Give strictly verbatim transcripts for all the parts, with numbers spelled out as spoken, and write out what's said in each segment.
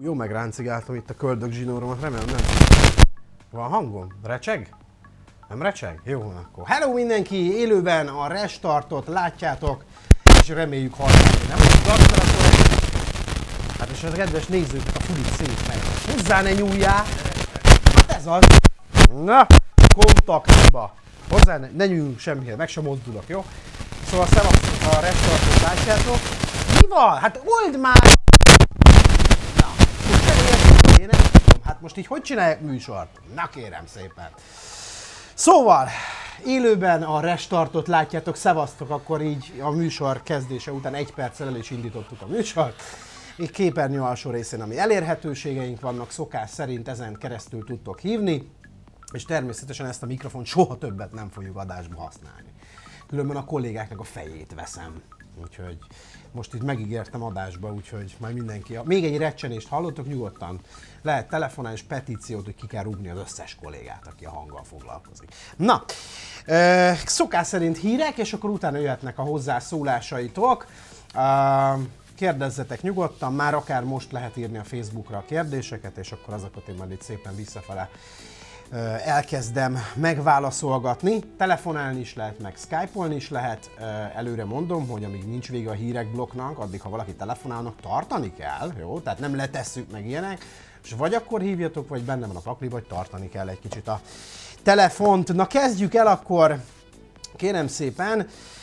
Jó megráncigáltam itt a köldögzsinóromat, remélem nem. Van hangom? Recseg? Nem recseg? Jó, akkor. Hello mindenki! Élőben a restartot látjátok, és reméljük hallani. Nem úgy gazdag, akkor... Hát és a kedves nézőknek a fulit szép meg. Hozzá ne nyúljál! Hát ez az! Na, kontaktba! Hozzá ne, ne nyúljunk semmihez, meg sem mozdulok, jó? Szóval szevasztok, a restartot látjátok. Mi van? Hát old már! Na, most elértem, én nem tudom. Hát most így hogy csinálják műsort? Na kérem szépen. Szóval, élőben a restartot látjátok, szevasztok, akkor így a műsor kezdése után egy perccel el is indítottuk a műsort. Így képernyő alsó részén, ami elérhetőségeink vannak, szokás szerint ezen keresztül tudtok hívni, és természetesen ezt a mikrofont soha többet nem fogjuk adásba használni. Különben a kollégáknak a fejét veszem. Úgyhogy most itt megígértem adásba, úgyhogy majd mindenki... A... Még egy recsenést hallottok, nyugodtan lehet telefonálni és petíciót, hogy ki kell rúgni az összes kollégát, aki a hanggal foglalkozik. Na, ö, szokás szerint hírek, és akkor utána jöhetnek a hozzászólásaitok. Ö, kérdezzetek nyugodtan, már akár most lehet írni a Facebookra a kérdéseket, és akkor azokat én majd itt szépen visszafele elkezdem megválaszolgatni. Telefonálni is lehet, meg skype-olni is lehet. Előre mondom, hogy amíg nincs vége a hírek blokknak, addig ha valaki telefonálnak, tartani kell, jó? Tehát nem letesszük meg ilyenek, és vagy akkor hívjatok, vagy benne van a pakli, vagy tartani kell egy kicsit a telefont. Na kezdjük el akkor, kérem szépen,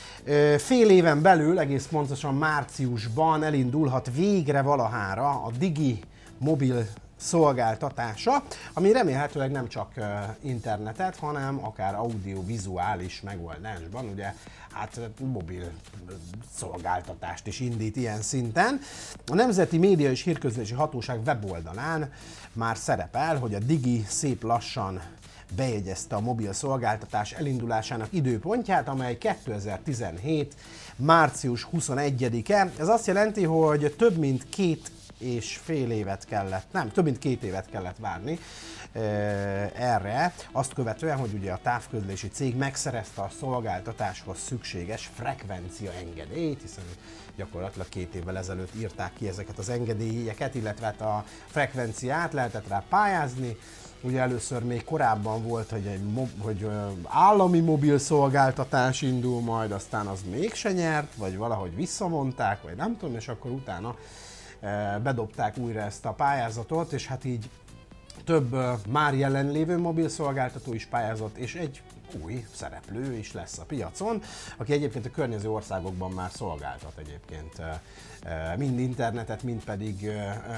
fél éven belül, egész pontosan márciusban elindulhat végre valahára a Digi mobil szolgáltatása, ami remélhetőleg nem csak internetet, hanem akár audiovizuális megoldásban, ugye hát mobil szolgáltatást is indít ilyen szinten. A Nemzeti Média és Hírközlési Hatóság weboldalán már szerepel, hogy a Digi szép lassan bejegyezte a mobil szolgáltatás elindulásának időpontját, amely kétezer-tizenhét. március huszonegyedike. Ez azt jelenti, hogy több mint két és fél évet kellett, nem, több mint két évet kellett várni e, erre, azt követően, hogy ugye a távközlési cég megszerezte a szolgáltatáshoz szükséges frekvencia engedélyt, hiszen gyakorlatilag két évvel ezelőtt írták ki ezeket az engedélyeket, illetve hát a frekvenciát lehetett rá pályázni. Ugye először még korábban volt, hogy, egy mob, hogy állami mobil szolgáltatás indul majd, aztán az mégse nyert, vagy valahogy visszavonták, vagy nem tudom, és akkor utána bedobták újra ezt a pályázatot, és hát így több már jelenlévő mobil szolgáltató is pályázott, és egy új szereplő is lesz a piacon, aki egyébként a környező országokban már szolgáltat egyébként mind internetet, mind pedig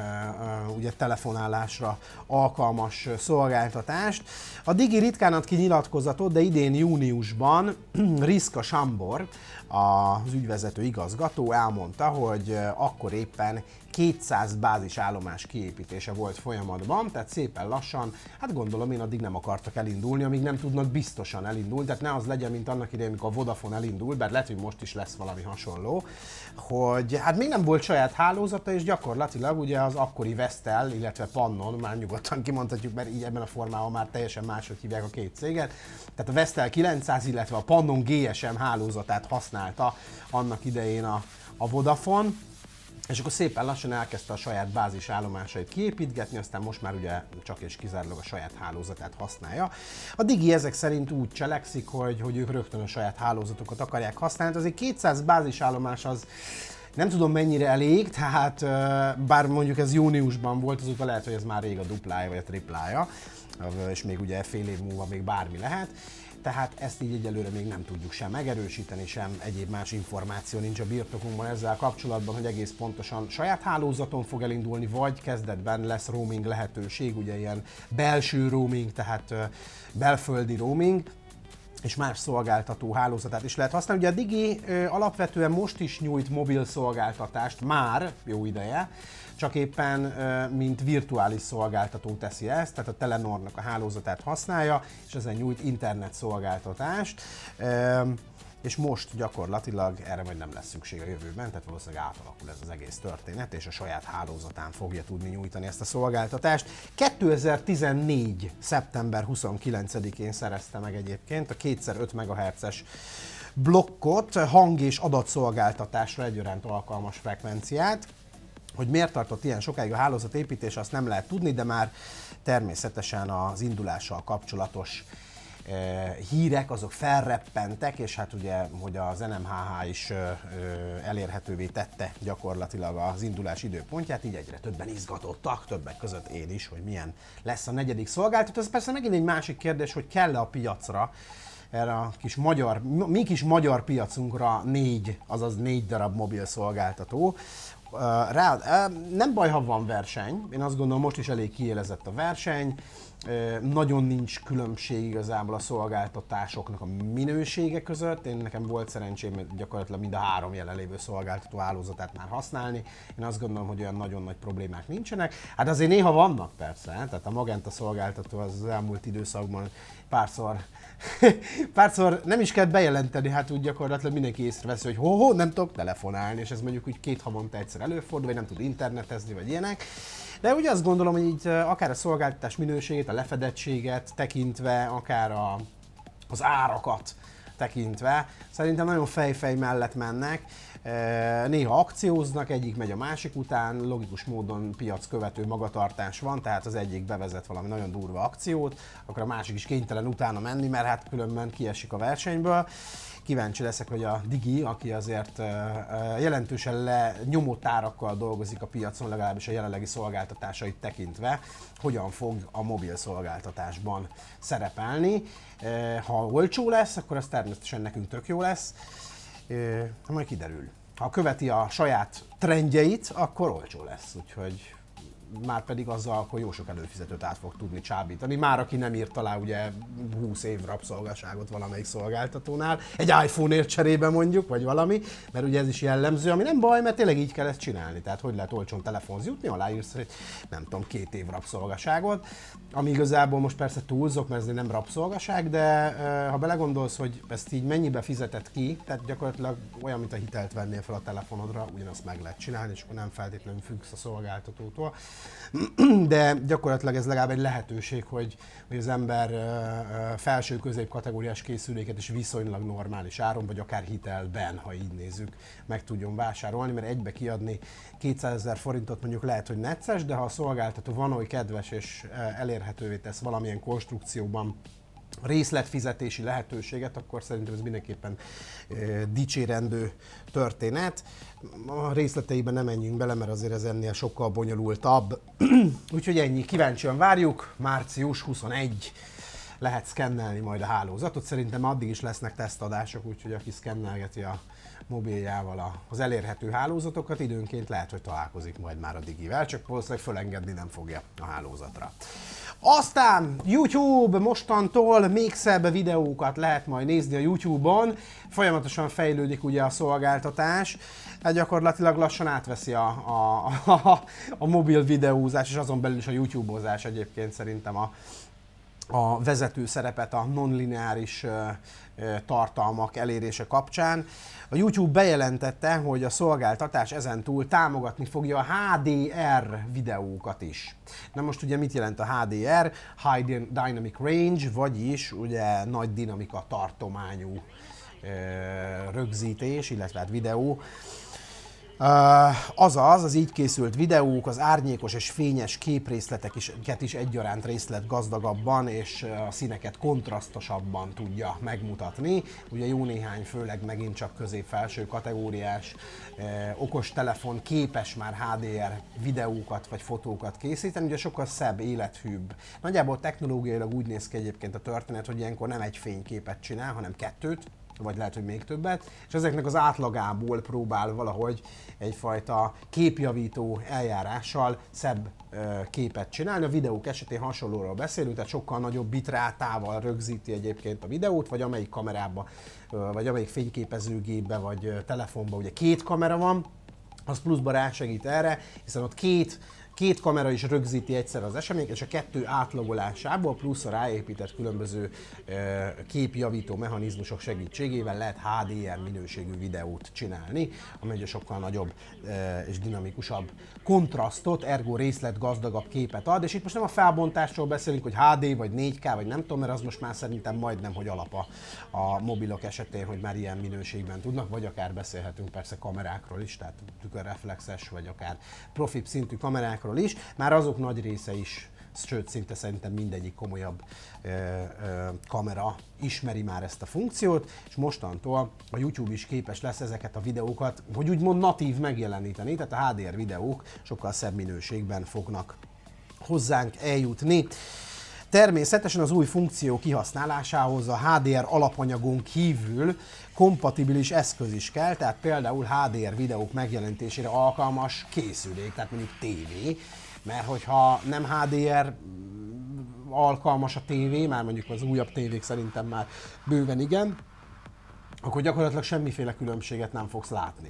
ugye telefonálásra alkalmas szolgáltatást. A Digi ritkán ad ki nyilatkozatot, de idén júniusban Riska Sambor, az ügyvezető igazgató elmondta, hogy akkor éppen kétszáz bázisállomás kiépítése volt folyamatban, tehát szépen lassan, hát gondolom én addig nem akartak elindulni, amíg nem tudnak biztosan elindulni, tehát ne az legyen, mint annak idején, amikor a Vodafone elindul, bár lehet, hogy most is lesz valami hasonló, hogy hát még nem volt saját hálózata, és gyakorlatilag ugye az akkori Vestel, illetve Pannon, már nyugodtan kimondhatjuk, mert így ebben a formában már teljesen máshogy hívják a két céget, tehát a Vestel kilencszáz, illetve a Pannon gé es em hálózatát használta annak idején a, a Vodafone, és akkor szépen lassan elkezdte a saját bázisállomásait kiépítgetni, aztán most már ugye csak és kizárólag a saját hálózatát használja. A Digi ezek szerint úgy cselekszik, hogy, hogy ők rögtön a saját hálózatokat akarják használni. Azért kétszáz bázisállomás az nem tudom mennyire elég, tehát bár mondjuk ez júniusban volt, azóta lehet, hogy ez már rég a duplája vagy a triplája, és még ugye fél év múlva még bármi lehet. Tehát ezt így egyelőre még nem tudjuk sem megerősíteni, sem egyéb más információ nincs a birtokunkban ezzel kapcsolatban, hogy egész pontosan saját hálózaton fog elindulni, vagy kezdetben lesz roaming lehetőség, ugye ilyen belső roaming, tehát belföldi roaming, és más szolgáltató hálózatát is lehet használni. Ugye a Digi ö, alapvetően most is nyújt mobil szolgáltatást, már jó ideje, csak éppen ö, mint virtuális szolgáltató teszi ezt, tehát a Telenornak a hálózatát használja, és ezen nyújt internet szolgáltatást. Ö, és most gyakorlatilag erre majd nem lesz szükség a jövőben, tehát valószínűleg átalakul ez az egész történet, és a saját hálózatán fogja tudni nyújtani ezt a szolgáltatást. kétezer-tizennégy. szeptember huszonkilencedikén szerezte meg egyébként a kétszer öt megahertzes blokkot, hang- és adatszolgáltatásra egyaránt alkalmas frekvenciát. Hogy miért tartott ilyen sokáig a hálózatépítés, azt nem lehet tudni, de már természetesen az indulással kapcsolatos hírek azok felreppentek, és hát ugye, hogy az en em há há is elérhetővé tette gyakorlatilag az indulás időpontját, így egyre többen izgatottak, többek között én is, hogy milyen lesz a negyedik szolgáltató. Ez persze megint egy másik kérdés, hogy kell-e a piacra, erre a kis magyar, mi kis magyar piacunkra négy, azaz négy darab mobil szolgáltató. Rá, nem baj, ha van verseny, én azt gondolom, most is elég kiélezett a verseny, nagyon nincs különbség igazából a szolgáltatásoknak a minősége között. Én nekem volt szerencsém gyakorlatilag mind a három jelenlévő szolgáltató hálózatát már használni. Én azt gondolom, hogy olyan nagyon nagy problémák nincsenek. Hát azért néha vannak persze, tehát a Magenta szolgáltató az, az elmúlt időszakban párszor, párszor nem is kell bejelenteni, hát úgy gyakorlatilag mindenki észreveszi, hogy ho-ho, nem tudok telefonálni, és ez mondjuk úgy két havonta egyszer előfordul, vagy nem tud internetezni, vagy ilyenek. De úgy azt gondolom, hogy így akár a szolgáltatás minőségét, a lefedettséget tekintve, akár a, az árakat tekintve, szerintem nagyon fejfej mellett mennek. Néha akcióznak, egyik megy a másik után, logikus módon piackövető magatartás van, tehát az egyik bevezet valami nagyon durva akciót, akkor a másik is kénytelen utána menni, mert hát különben kiesik a versenyből. Kíváncsi leszek, hogy a Digi, aki azért jelentősen lenyomott árakkal dolgozik a piacon, legalábbis a jelenlegi szolgáltatásait tekintve, hogyan fog a mobil szolgáltatásban szerepelni. Ha olcsó lesz, akkor az természetesen nekünk tök jó lesz, majd kiderül. Ha követi a saját trendjeit, akkor olcsó lesz, úgyhogy már pedig azzal akkor jó sok előfizetőt át fog tudni csábítani. Már aki nem írt alá ugye húsz év rabszolgaságot valamelyik szolgáltatónál, egy iPhone-ért cserébe mondjuk, vagy valami, mert ugye ez is jellemző, ami nem baj, mert tényleg így kell ezt csinálni. Tehát hogy lehet olcsón telefonhoz jutni, aláírsz, hogy nem tudom, két év rabszolgaságot, ami igazából most persze túlzok, mert ez nem rabszolgaság, de ha belegondolsz, hogy ezt így mennyibe fizetett ki, tehát gyakorlatilag olyan, mint a hitelt vennél fel a telefonodra, ugyanazt meg lehet csinálni, és akkor nem feltétlenül függsz a szolgáltatótól. De gyakorlatilag ez legalább egy lehetőség, hogy, hogy az ember felső-közép kategóriás készüléket is viszonylag normális áron, vagy akár hitelben, ha így nézzük, meg tudjon vásárolni, mert egybe kiadni kétszázezer forintot mondjuk lehet, hogy necces, de ha a szolgáltató van oly kedves és elérhetővé tesz valamilyen konstrukcióban részletfizetési lehetőséget, akkor szerintem ez mindenképpen e, dicsérendő történet. A részleteiben nem menjünk bele, mert azért ez ennél sokkal bonyolultabb. Úgyhogy ennyi, kíváncsian várjuk, március huszonegyedike lehet szkennelni majd a hálózatot. Szerintem addig is lesznek tesztadások, úgyhogy aki szkennelgeti a mobiljával az elérhető hálózatokat, időnként lehet, hogy találkozik majd már a Digivel, csak valószínűleg fölengedni nem fogja a hálózatra. Aztán YouTube mostantól még szebb videókat lehet majd nézni a YouTube-on, folyamatosan fejlődik ugye a szolgáltatás, hát gyakorlatilag lassan átveszi a, a, a, a mobil videózás, és azon belül is a YouTube-ozás egyébként szerintem a, a vezető szerepet a non-lineáris tartalmak elérése kapcsán. A YouTube bejelentette, hogy a szolgáltatás ezentúl támogatni fogja a há dé er videókat is. Na most ugye mit jelent a há dé er? High Dynamic Range, vagyis ugye nagy dinamika tartományú rögzítés, illetve hát videó. Uh, azaz, az így készült videók az árnyékos és fényes képrészleteket is egyaránt részletgazdagabban és a színeket kontrasztosabban tudja megmutatni. Ugye jó néhány, főleg megint csak közép-felső kategóriás eh, okostelefon képes már há dé er videókat vagy fotókat készíteni, ugye sokkal szebb, élethűbb. Nagyjából technológiailag úgy néz ki egyébként a történet, hogy ilyenkor nem egy fényképet csinál, hanem kettőt, vagy lehet, hogy még többet, és ezeknek az átlagából próbál valahogy egyfajta képjavító eljárással szebb ö, képet csinálni. A videók esetén hasonlóról beszélünk, tehát sokkal nagyobb bitrátával rögzíti egyébként a videót, vagy amelyik kamerába, ö, vagy amelyik fényképezőgépbe, vagy ö, telefonba ugye két kamera van, az pluszba rásegít erre, hiszen ott két két kamera is rögzíti egyszer az eseményt, és a kettő átlagolásából plusz a ráépített különböző képjavító mechanizmusok segítségével lehet há dé er minőségű videót csinálni, ami ugye sokkal nagyobb és dinamikusabb kontrasztot, ergo részletgazdagabb képet ad, és itt most nem a felbontásról beszélünk, hogy há dé vagy négy ká, vagy nem tudom, mert az most már szerintem majdnem, hogy alap a, a mobilok esetén, hogy már ilyen minőségben tudnak, vagy akár beszélhetünk persze kamerákról is, tehát tükörreflexes, vagy akár profi szintű kamerákról is, már azok nagy része is, sőt szinte szerintem mindegyik komolyabb ö, ö, kamera ismeri már ezt a funkciót, és mostantól a YouTube is képes lesz ezeket a videókat, hogy úgymond natív megjeleníteni, tehát a há dé er videók sokkal szebb minőségben fognak hozzánk eljutni. Természetesen az új funkció kihasználásához a há dé er alapanyagon kívül kompatibilis eszköz is kell, tehát például há dé er videók megjelenítésére alkalmas készülék, tehát mondjuk tévé, mert hogyha nem há dé er alkalmas a tévé, már mondjuk az újabb tévék szerintem már bőven igen, akkor gyakorlatilag semmiféle különbséget nem fogsz látni.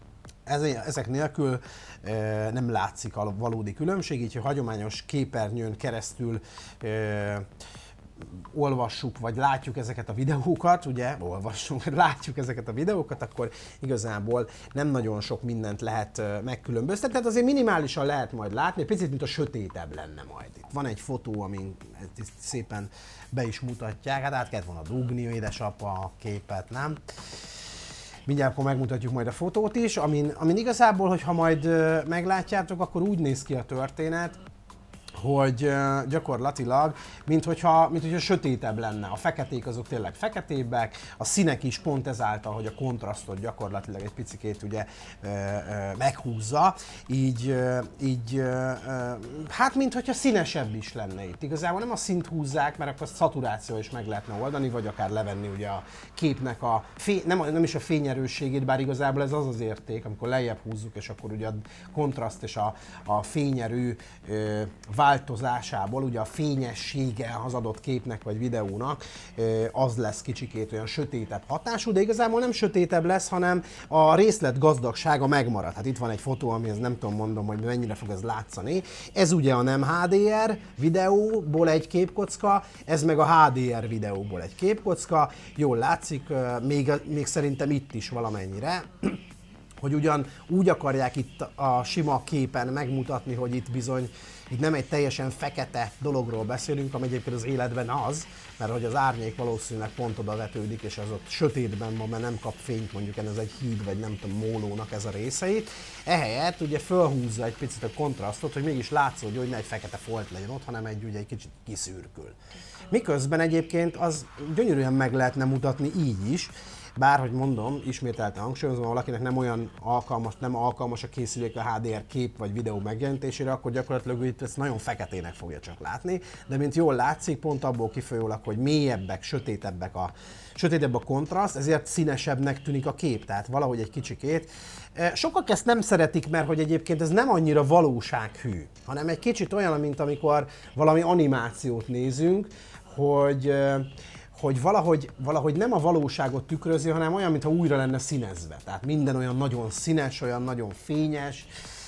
Ezek nélkül e, nem látszik a valódi különbség, így ha hagyományos képernyőn keresztül e, olvassuk, vagy látjuk ezeket a videókat, ugye, olvassunk, látjuk ezeket a videókat, akkor igazából nem nagyon sok mindent lehet megkülönböztetni, tehát azért minimálisan lehet majd látni, picit, mint a sötétebb lenne majd. Itt van egy fotó, amin szépen be is mutatják, hát át kellett volna dugni, édesapa a képet, nem? Mindjárt akkor megmutatjuk majd a fotót is, amin, amin igazából, hogyha majd meglátjátok, akkor úgy néz ki a történet, hogy gyakorlatilag, mint hogyha, mint hogyha sötétebb lenne. A feketék azok tényleg feketébbek, a színek is pont ezáltal, hogy a kontrasztot gyakorlatilag egy picikét ugye meghúzza, így, így hát mint hogyha színesebb is lenne itt. Igazából nem a színt húzzák, mert akkor a szaturáció is meg lehetne oldani, vagy akár levenni ugye a képnek a, fény, nem, nem is a fényerősségét, bár igazából ez az az érték, amikor lejjebb húzzuk, és akkor ugye a kontraszt és a, a fényerő változásából, ugye a fényessége az adott képnek vagy videónak az lesz kicsikét olyan sötétebb hatású, de igazából nem sötétebb lesz, hanem a részlet gazdagsága megmarad. Hát itt van egy fotó, amihez nem tudom mondom, hogy mennyire fog ez látszani. Ez ugye a nem há dé er videóból egy képkocka, ez meg a há dé er videóból egy képkocka. Jól látszik, még, még szerintem itt is valamennyire, hogy ugyan úgy akarják itt a sima képen megmutatni, hogy itt bizony itt nem egy teljesen fekete dologról beszélünk, ami egyébként az életben az, mert hogy az árnyék valószínűleg pont oda vetődik, és az ott sötétben van, mert nem kap fényt, mondjuk ez egy híd, vagy nem tudom, mólónak ez a részeit. Ehelyett ugye fölhúzza egy picit a kontrasztot, hogy mégis látszódjon, hogy ne egy fekete folt legyen ott, hanem egy, ugye, egy kicsit kiszürkül. Miközben egyébként az gyönyörűen meg lehetne mutatni így is, bárhogy mondom, ismételten hangsúlyozom, ha valakinek nem olyan alkalmas, nem alkalmas a készülék a há dé er kép vagy videó megjelentésére, akkor gyakorlatilag itt ezt nagyon feketének fogja csak látni, de mint jól látszik, pont abból kifolyólag, hogy mélyebbek, sötétebbek a, sötétebb a kontraszt, ezért színesebbnek tűnik a kép, tehát valahogy egy kicsikét. Sokak ezt nem szeretik, mert hogy egyébként ez nem annyira valósághű, hanem egy kicsit olyan, mint amikor valami animációt nézünk, hogy hogy valahogy, valahogy nem a valóságot tükrözi, hanem olyan, mintha újra lenne színezve. Tehát minden olyan nagyon színes, olyan nagyon fényes.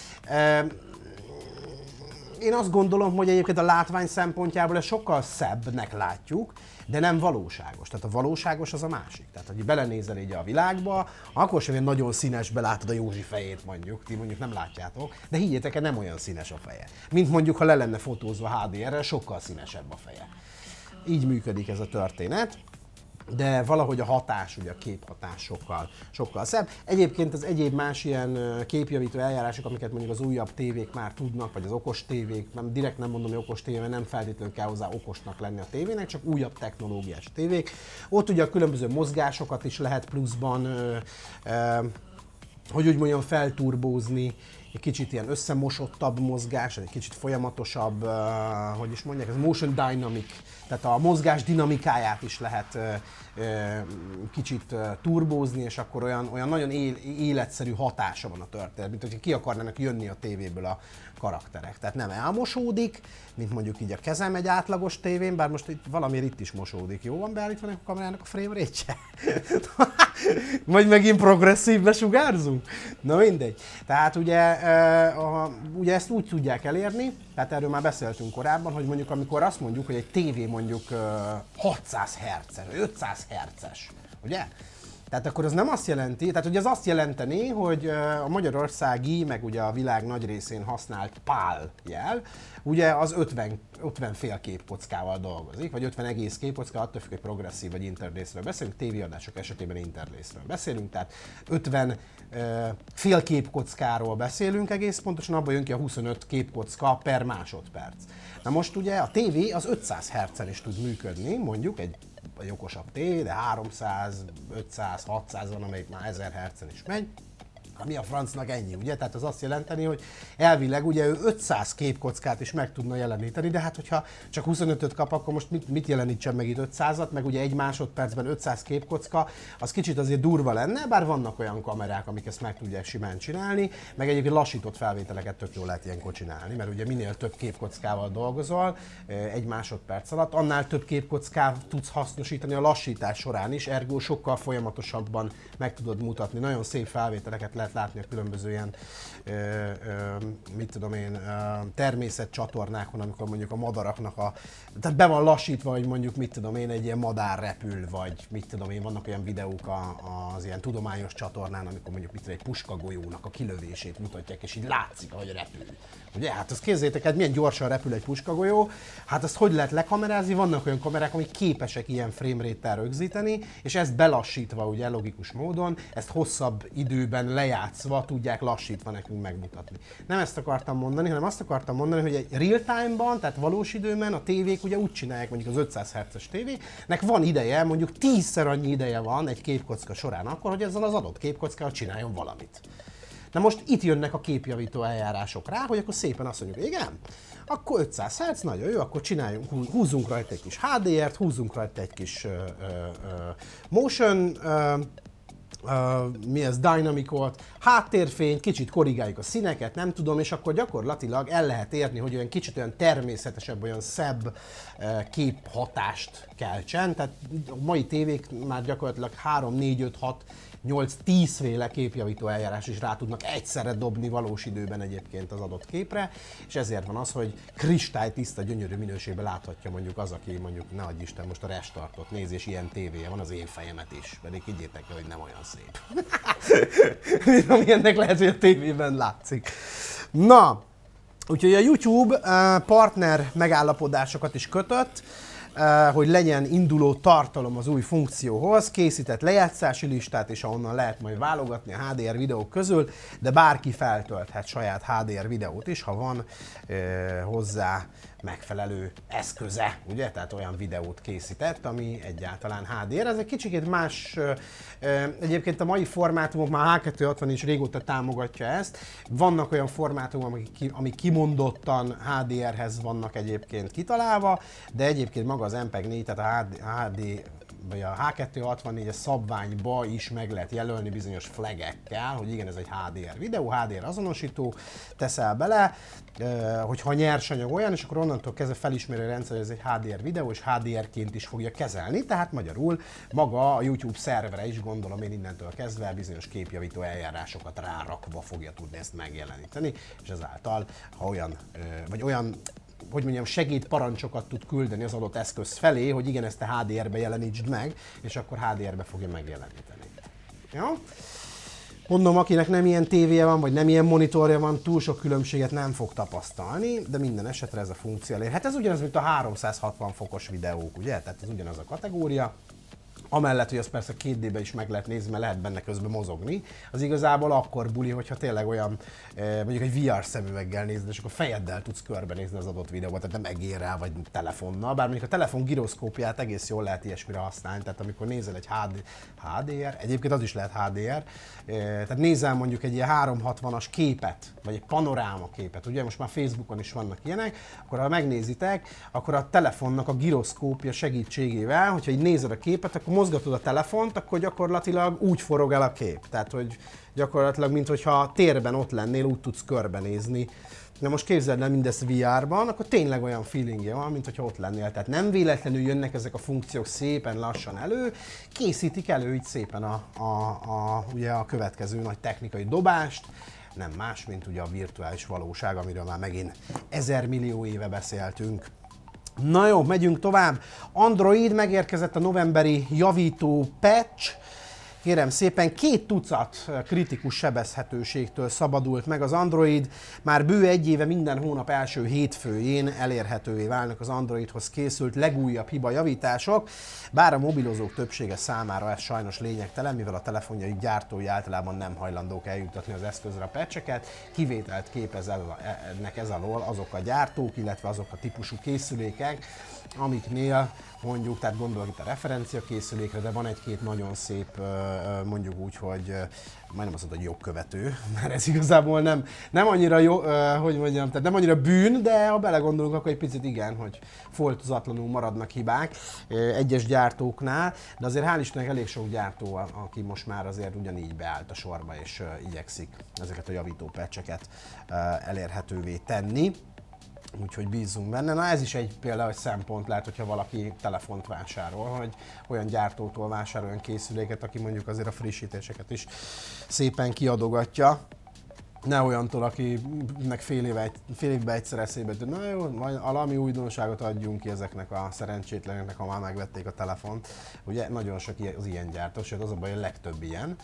Én azt gondolom, hogy egyébként a látvány szempontjából ez sokkal szebbnek látjuk, de nem valóságos. Tehát a valóságos az a másik. Tehát, hogy belenézel így a világba, akkor sem ilyen nagyon színesbe látod a Józsi fejét mondjuk, ti mondjuk nem látjátok, de higgyétek el, nem olyan színes a feje. Mint mondjuk, ha le lenne fotózva há dé er-rel, sokkal színesebb a feje. Így működik ez a történet, de valahogy a hatás, ugye a képhatás sokkal, sokkal szebb. Egyébként az egyéb más ilyen képjavító eljárások, amiket mondjuk az újabb tévék már tudnak, vagy az okos tévék, nem, direkt nem mondom, hogy okos tévé, mert nem feltétlenül kell hozzá okosnak lenni a tévének, csak újabb technológiás tévék. Ott ugye a különböző mozgásokat is lehet pluszban, ö, ö, hogy úgy mondjam, felturbózni, egy kicsit ilyen összemosottabb mozgás, egy kicsit folyamatosabb, uh, hogy is mondják, ez motion dynamic, tehát a mozgás dinamikáját is lehet uh, uh, kicsit uh, turbózni, és akkor olyan, olyan nagyon él, életszerű hatása van a történet, mint hogyha ki akarnának jönni a tévéből a karakterek. Tehát nem elmosódik, mint mondjuk így a kezem egy átlagos tévén, bár most itt valamiért itt is mosódik. Jó van beállítva a kamerának a frame rate-je? Vagy megint progresszívbe sugárzunk? Na mindegy. Tehát ugye ugye ezt úgy tudják elérni, tehát erről már beszéltünk korábban, hogy mondjuk amikor azt mondjuk, hogy egy tévé mondjuk hatszáz hertzes, ötszáz hertzes, ugye? Tehát akkor az nem azt jelenti, tehát ugye az azt jelenteni, hogy a magyarországi, meg ugye a világ nagy részén használt pál jel, ugye az ötven, ötven fél képkockával dolgozik, vagy ötven egész képkocka, attól függ, hogy progresszív vagy interlészről beszélünk, tévéadások esetében interlészről beszélünk, tehát ötven uh, fél képkockáról beszélünk egész pontosan, abban jön ki a huszonöt képkocka per másodperc. Na most ugye a tévé az ötszáz hertzen is tud működni, mondjuk egy egy okosabb tévé, de háromszáz, ötszáz, hatszáz van, amelyik már ezer hertzen is megy. Mi a francnak ennyi, ugye? Tehát az azt jelenteni, hogy elvileg ugye ő ötszáz képkockát is meg tudna jeleníteni, de hát hogyha csak huszonötöt kap, akkor most mit, mit jelenítsen meg itt ötszázat, meg ugye egy másodpercben ötszáz képkocka, az kicsit azért durva lenne, bár vannak olyan kamerák, amik ezt meg tudják simán csinálni, meg egyébként lassított felvételeket tök jól lehet ilyenkor csinálni, mert ugye minél több képkockával dolgozol egy másodperc alatt, annál több képkockát tudsz hasznosítani a lassítás során is, ergo sokkal folyamatosabban meg tudod mutatni, nagyon szép felvételeket lehet látni a különböző ilyen, ö, ö, mit tudom én, ö, természetcsatornákon, amikor mondjuk a madaraknak a, tehát be van lassítva, hogy mondjuk mit tudom én, egy ilyen madár repül, vagy mit tudom én, vannak olyan videók a, az ilyen tudományos csatornán, amikor mondjuk mit tudom, egy puskagolyónak a kilövését mutatják, és így látszik, ahogy repül. Ugye, hát azt képzeljétek, hát milyen gyorsan repül egy puskagolyó, hát azt hogy lehet lekamerázni, vannak olyan kamerák, amik képesek ilyen frame rate-tel rögzíteni, és ezt belassítva ugye logikus módon, ezt hosszabb időben lejátszva tudják lassítva nekünk megmutatni. Nem ezt akartam mondani, hanem azt akartam mondani, hogy egy real time-ban, tehát valós időben a tévék ugye úgy csinálják, mondjuk az ötszáz hertzes tévének van ideje, mondjuk tízszer annyi ideje van egy képkocka során akkor, hogy ezzel az adott képkockával csináljon valamit. Na most itt jönnek a képjavító eljárások rá, hogy akkor szépen azt mondjuk, igen, akkor ötszáz hertz, nagyon jó, akkor csináljunk, húzzunk rajta egy kis há dé er-t, húzzunk rajta egy kis uh, uh, motion, uh, Uh, mi ez, dynamicot, háttérfényt, kicsit korrigáljuk a színeket, nem tudom, és akkor gyakorlatilag el lehet érni, hogy olyan kicsit olyan természetesebb, olyan szebb uh, képhatást keltsen. Tehát a mai tévék már gyakorlatilag három, négy, öt, hat, nyolc, tíz féle képjavító eljárás is rá tudnak egyszerre dobni valós időben egyébként az adott képre, és ezért van az, hogy kristálytiszta, gyönyörű minőségben láthatja mondjuk az, aki mondjuk, ne adj Isten, most a restartot néz, és ilyen tévéje van, az én fejemet is, pedig higgyétek el, hogy nem olyan szép. Ami ennek lehet, hogy a tévében látszik. Na, úgyhogy a YouTube partner megállapodásokat is kötött, hogy legyen induló tartalom az új funkcióhoz, készített lejátszási listát, és ahonnan lehet majd válogatni a há dé er videók közül, de bárki feltölthet saját há dé er videót is, ha van e, hozzá megfelelő eszköze, ugye? Tehát olyan videót készített, ami egyáltalán há dé er. Ez egy kicsit más, e, egyébként a mai formátumok, már há kettőszázhatvan is régóta támogatja ezt. Vannak olyan formátumok, amik, amik kimondottan há dé er-hez vannak egyébként kitalálva, de egyébként maga az em pé e gé négy, tehát a há dé vagy a há kettőszázhatvannégyes szabványba is meg lehet jelölni bizonyos flagekkel, hogy igen, ez egy há dé er videó, há dé er azonosító teszel bele, hogyha a nyersanyag olyan, és akkor onnantól kezdve felismeri a rendszer, hogy ez egy há dé er videó, és há dé er-ként is fogja kezelni, tehát magyarul maga a YouTube szervere is, gondolom én innentől kezdve bizonyos képjavító eljárásokat rárakva fogja tudni ezt megjeleníteni, és ezáltal, ha olyan, vagy olyan hogy mondjam, segédparancsokat tud küldeni az adott eszköz felé, hogy igen, ezt a há dé er-be jelenítsd meg, és akkor há dé er-be fogja megjeleníteni. Ja? Mondom, akinek nem ilyen tévéje van, vagy nem ilyen monitorja van, túl sok különbséget nem fog tapasztalni, de minden esetre ez a funkció elér. Hát ez ugyanaz, mint a háromszázhatvan fokos videók, ugye? Tehát ez ugyanaz a kategória. Amellett, hogy azt persze két dé-ben is meg lehet nézni, mert lehet benne közben mozogni, az igazából akkor buli, hogyha tényleg olyan, mondjuk egy vé er szemüveggel nézed, és akkor fejeddel tudsz körbenézni az adott videóba, tehát nem egérrel vagy telefonnal, bár mondjuk a telefon giroszkópját egész jól lehet ilyesmire használni, tehát amikor nézel egy há dé er, egyébként az is lehet há dé er, tehát nézel mondjuk egy ilyen háromszázhatvanas képet, vagy egy panoráma képet, ugye most már Facebookon is vannak ilyenek, akkor ha megnézitek, akkor a telefonnak a giroszkópja segítségével, hogyha így nézed a képet, akkor mozgatod a telefont, akkor gyakorlatilag úgy forog el a kép. Tehát, hogy gyakorlatilag, mintha térben ott lennél, úgy tudsz körbenézni. Na most képzeld el mindezt vé er-ban, akkor tényleg olyan feelingje van, mintha ott lennél. Tehát nem véletlenül jönnek ezek a funkciók szépen lassan elő, készítik elő így szépen a, a, a, ugye a következő nagy technikai dobást, nem más, mint ugye a virtuális valóság, amiről már megint ezer millió éve beszéltünk. Na jó, megyünk tovább. Android, megérkezett a novemberi javító patch. Kérem szépen, két tucat kritikus sebezhetőségtől szabadult meg az Android. Már bő egy éve minden hónap első hétfőjén elérhetővé válnak az Androidhoz készült legújabb hibajavítások, bár a mobilozók többsége számára ez sajnos lényegtelen, mivel a telefonjaik gyártói általában nem hajlandók eljutatni az eszközre a patcheket. Kivételt képeznek ez alól azok a gyártók, illetve azok a típusú készülékek, amiknél mondjuk, tehát gondolok itt a referencia készülékre, de van egy-két nagyon szép, mondjuk úgy, hogy majdnem azt mondta, hogy jogkövető, mert ez igazából nem, nem annyira jó, hogy mondjam, tehát nem annyira bűn, de ha belegondolunk, akkor egy picit igen, hogy foltozatlanul maradnak hibák egyes gyártóknál, de azért hál' Istennek elég sok gyártó, aki most már azért ugyanígy beállt a sorba és igyekszik ezeket a javító patcheket elérhetővé tenni. Úgyhogy bízunk benne. Na ez is egy például egy szempont lehet, hogyha valaki telefont vásárol, hogy olyan gyártótól vásároljon készüléket, aki mondjuk azért a frissítéseket is szépen kiadogatja. Ne olyantól, akinek fél, éve, fél évben egyszer eszébe jut, na jó, majd valami újdonságot adjunk ki ezeknek a szerencsétleneknek, ha már megvették a telefont. Ugye nagyon sok az ilyen gyártó, sőt az a baj, a legtöbb ilyen.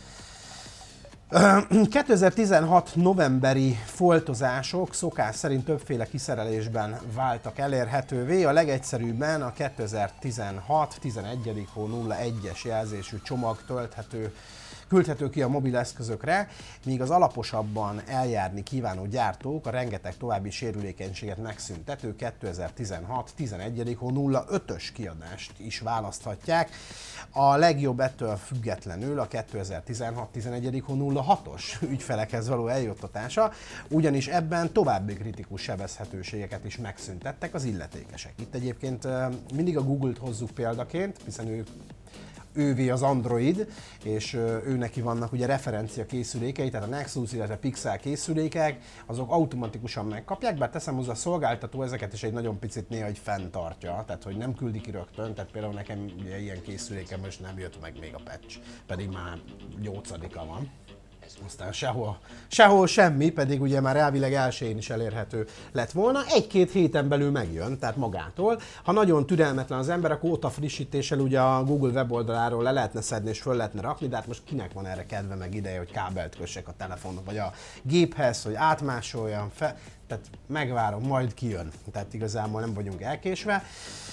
kétezer-tizenhat novemberi foltozások szokás szerint többféle kiszerelésben váltak elérhetővé. A legegyszerűbben a kétezer-tizenhat tizenegy nulla egyes jelzésű csomag tölthető, küldhető ki a mobileszközökre, míg az alaposabban eljárni kívánó gyártók a rengeteg további sérülékenységet megszüntető kétezer-tizenhat tizenegy nulla ötös kiadást is választhatják. A legjobb ettől függetlenül a kétezer-tizenhat tizenegy nulla hatos ügyfelekhez való eljuttatása, ugyanis ebben további kritikus sebezhetőségeket is megszüntettek az illetékesek. Itt egyébként mindig a Google-t hozzuk példaként, hiszen ők ővé az Android, és ő neki vannak ugye referencia készülékei, tehát a Nexus, illetve Pixel készülékek, azok automatikusan megkapják, bár teszem hozzá, a szolgáltató ezeket is egy nagyon picit néha egy fenntartja, tehát hogy nem küldi ki rögtön, tehát például nekem ugye ilyen készülékem most nem jött meg még a patch, pedig már nyolcadika van. Aztán sehol, sehol semmi, pedig ugye már elvileg elsőjén is elérhető lett volna. Egy-két héten belül megjön, tehát magától. Ha nagyon türelmetlen az ember, akkor ott a frissítéssel ugye a Google weboldaláról le lehetne szedni és föl lehetne rakni, de hát most kinek van erre kedve meg ideje, hogy kábelt kössek a telefonot, vagy a géphez, hogy átmásoljam fel. Tehát megvárom, majd kijön. Tehát igazából nem vagyunk elkésve.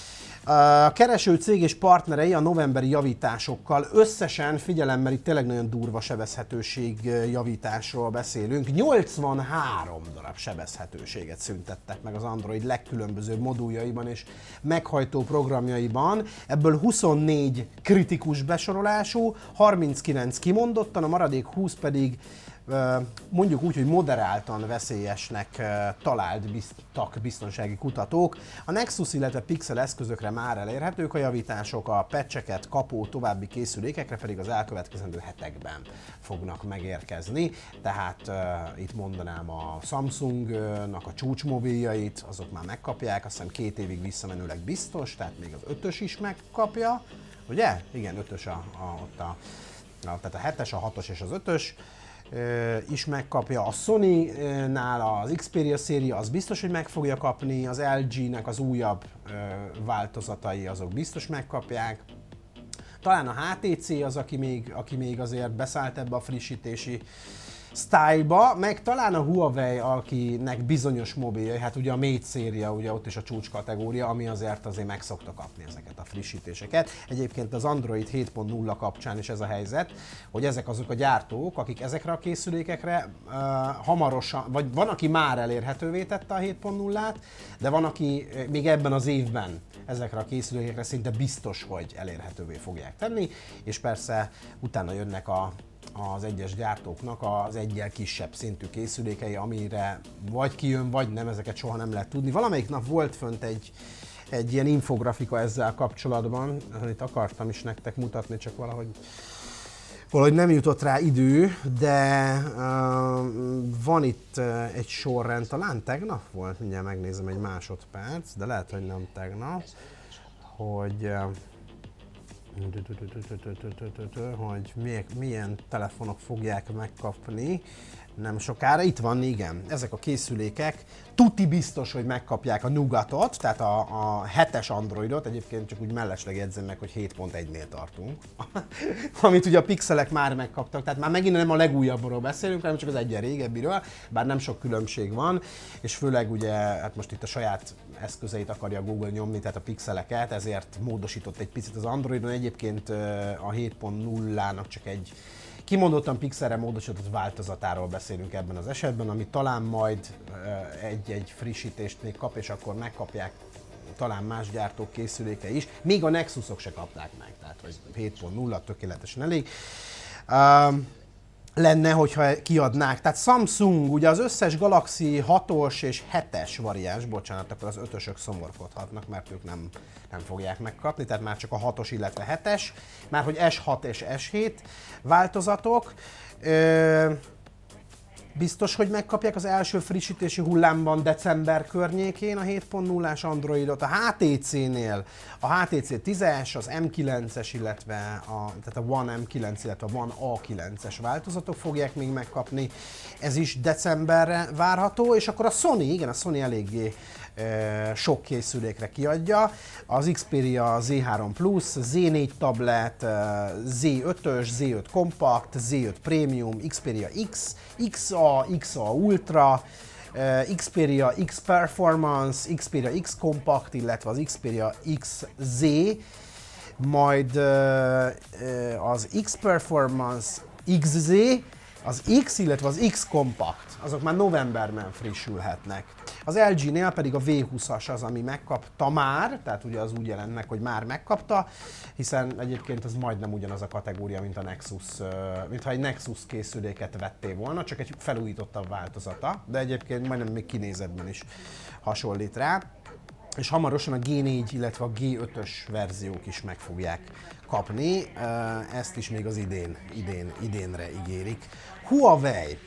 A kereső cég és partnerei a novemberi javításokkal összesen, figyelemmel itt tényleg nagyon durva sebezhetőség javításról beszélünk, nyolcvanhárom darab sebezhetőséget szüntettek meg az Android legkülönbözőbb moduljaiban és meghajtó programjaiban. Ebből huszonnégy kritikus besorolású, harminckilenc kimondottan, a maradék húsz pedig mondjuk úgy, hogy moderáltan veszélyesnek találtak biztonsági kutatók. A Nexus, illetve Pixel eszközökre már elérhetők a javítások, a patcheket kapó további készülékekre pedig az elkövetkezendő hetekben fognak megérkezni. Tehát uh, itt mondanám a Samsungnak a csúcsmobiljait, azok már megkapják, azt hiszem két évig visszamenőleg biztos, tehát még az ötös is megkapja, ugye? Igen, ötös a, a, ott a, a, tehát a hetes, a hatos és az ötös. Is megkapja, a Sony-nál az Xperia széria az biztos, hogy meg fogja kapni, az el gé-nek az újabb változatai azok biztos megkapják. Talán a há té cé az, aki még, aki még azért beszállt ebbe a frissítési sztájlba, meg talán a Huawei, akinek bizonyos mobiljai, hát ugye a Mate széria, ugye ott is a csúcs kategória, ami azért azért meg szokta kapni ezeket a frissítéseket. Egyébként az Android hét pont nulla kapcsán is ez a helyzet, hogy ezek azok a gyártók, akik ezekre a készülékekre uh, hamarosan, vagy van, aki már elérhetővé tette a hét pont nullát, de van, aki még ebben az évben ezekre a készülékekre szinte biztos, hogy elérhetővé fogják tenni, és persze utána jönnek a az egyes gyártóknak az egyel kisebb szintű készülékei, amire vagy kijön, vagy nem, ezeket soha nem lehet tudni. Valamelyik nap volt fönt egy, egy ilyen infografika ezzel kapcsolatban, itt akartam is nektek mutatni, csak valahogy, valahogy nem jutott rá idő, de uh, van itt uh, egy sorrend, talán tegnap volt, mindjárt megnézem egy másodperc, de lehet, hogy nem tegnap, hogy uh, hogy milyen telefonok fogják megkapni nem sokára. Itt van, igen, ezek a készülékek. Tuti biztos, hogy megkapják a Nougatot, tehát a, a hetes Androidot, egyébként csak úgy mellesleg jegyzem meg, hogy hét pont egynél tartunk. Amit ugye a pixelek már megkaptak, tehát már megint nem a legújabbról beszélünk, hanem csak az egyen régebbiről, bár nem sok különbség van, és főleg ugye, hát most itt a saját eszközeit akarja Google nyomni, tehát a pixeleket, ezért módosított egy picit az Androidon, egyébként a hét pont nullának csak egy kimondottan pixelre módosított változatáról beszélünk ebben az esetben, ami talán majd egy-egy frissítést még kap, és akkor megkapják talán más gyártók készüléke is. Még a Nexusok se kapták meg, tehát hogy hét pont nulla tökéletesen elég. Uh, lenne, hogyha kiadnák. Tehát Samsung, ugye az összes Galaxy hatos és hetes variáns, bocsánat, akkor az ötösök szomorkodhatnak, mert ők nem, nem fogják megkapni, tehát már csak a hatos, illetve hetes, már hogy es hat és es hét változatok. Ö, biztos, hogy megkapják az első frissítési hullámban december környékén a hét pont nullás Androidot. A há té cé-nél a há té cé tízes, az em kilences, illetve a, tehát a One em kilenc, illetve a One á kilences változatok fogják még megkapni. Ez is decemberre várható, és akkor a Sony, igen, a Sony eléggé e, sok készülékre kiadja. Az Xperia zé három Plus, zé négy tablet, zé ötös, zé öt Compact, zé öt Premium, Xperia X, iksz á, iksz á Ultra, uh, Xperia X Performance, Xperia X Compact, illetve az Xperia iksz zé, majd uh, uh, az X Performance iksz zé, az X, illetve az X Compact, azok már novemberben frissülhetnek. Az el gé-nél pedig a vé húszas az, ami megkapta már, tehát ugye az úgy jelent meg, hogy már megkapta, hiszen egyébként az majdnem ugyanaz a kategória, mint a Nexus, mintha egy Nexus készüléket vettél volna, csak egy felújítottabb változata, de egyébként majdnem még kinézetben is hasonlít rá. És hamarosan a gé négy, illetve a gé ötös verziók is meg fogják kapni, ezt is még az idén, idén, idénre ígérik. Huawei,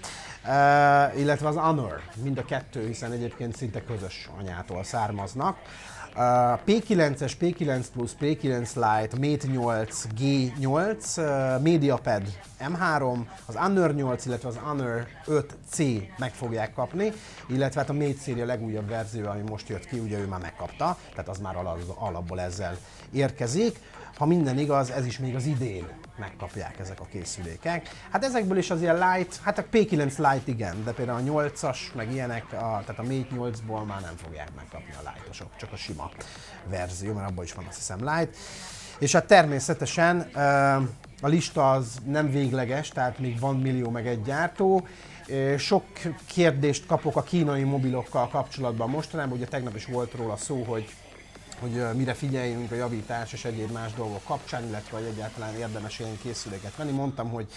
Uh, illetve az Honor, mind a kettő, hiszen egyébként szinte közös anyától származnak. Uh, pé kilences, pé kilenc Plus, pé kilenc Lite, Mate nyolc, gé nyolc, uh, Mediapad em három, az Honor nyolc, illetve az Honor öt cé meg fogják kapni, illetve hát a Mate széria legújabb verzió, ami most jött ki, ugye ő már megkapta, tehát az már alapból ezzel érkezik. Ha minden igaz, ez is még az idén megkapják ezek a készülékek. Hát ezekből is az ilyen Lite, hát a pé kilenc Lite igen, de például a nyolcas, meg ilyenek, a, tehát a Mate nyolcból már nem fogják megkapni a Lite-osok, csak a sima verzió, mert abban is van azt hiszem Lite. És hát természetesen a lista az nem végleges, tehát még van millió meg egy gyártó. Sok kérdést kapok a kínai mobilokkal kapcsolatban mostanában, ugye tegnap is volt róla szó, hogy hogy mire figyeljünk a javítás és egyéb más dolgok kapcsán, illetve hogy egyáltalán érdemes ilyen készüléket venni. Mondtam, hogy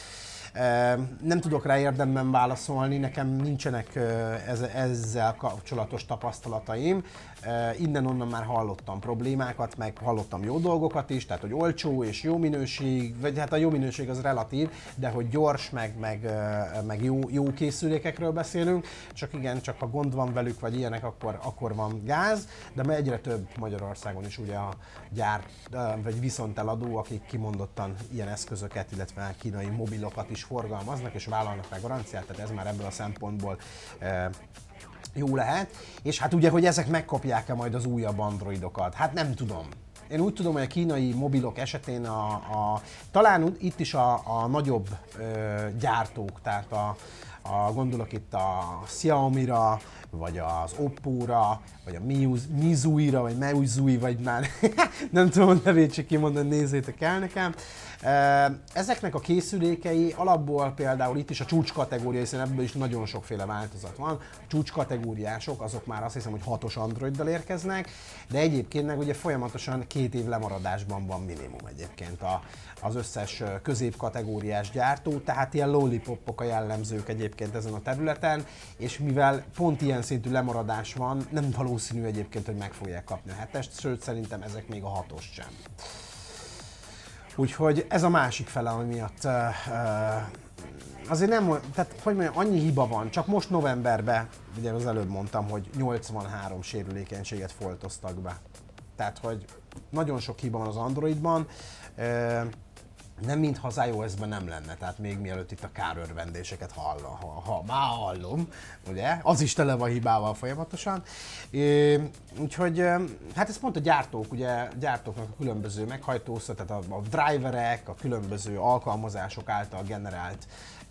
nem tudok rá érdemben válaszolni, nekem nincsenek ezzel kapcsolatos tapasztalataim. Innen-onnan már hallottam problémákat, meg hallottam jó dolgokat is, tehát hogy olcsó és jó minőség, vagy hát a jó minőség az relatív, de hogy gyors, meg, meg, meg jó, jó készülékekről beszélünk, csak igen, csak ha gond van velük, vagy ilyenek, akkor, akkor van gáz, de egyre több Magyarországon is ugye a gyár, vagy viszonteladó, akik kimondottan ilyen eszközöket, illetve kínai mobilokat is forgalmaznak és vállalnak rá garanciát, tehát ez már ebből a szempontból e, jó lehet. És hát ugye, hogy ezek megkapják-e majd az újabb androidokat? Hát nem tudom. Én úgy tudom, hogy a kínai mobilok esetén a, a talán itt is a, a nagyobb ö, gyártók, tehát a, a, gondolok itt a Xiaomi-ra, vagy az Oppo-ra, vagy a Mizui-ra, vagy Meuzui, vagy már nem tudom a nevét csak kimondani, nézzétek el nekem. Ezeknek a készülékei alapból például itt is a csúcskategória, hiszen ebből is nagyon sokféle változat van. A csúcskategóriások azok már azt hiszem, hogy hatos Androiddal érkeznek, de egyébként meg ugye folyamatosan két év lemaradásban van minimum egyébként a, az összes középkategóriás gyártó, tehát ilyen lollipopok a jellemzők egyébként ezen a területen, és mivel pont ilyen szintű lemaradás van, nem valószínű egyébként, hogy meg fogják kapni a hetest, sőt szerintem ezek még a hatost sem. Úgyhogy ez a másik fele, ami miatt uh, uh, azért nem, tehát hogy mondjam, annyi hiba van, csak most novemberben, ugye az előbb mondtam, hogy nyolcvanhárom sérülékenységet foltoztak be. Tehát, hogy nagyon sok hiba van az Androidban, uh, Nem mintha az iOS-ben nem lenne, tehát még mielőtt itt a kárörvendéseket hallom, ha, ha már hallom, ugye? Az is tele van hibával folyamatosan. É, úgyhogy, hát ezt pont a gyártók, ugye, gyártóknak a különböző meghajtószat, tehát a, a driverek, a különböző alkalmazások által generált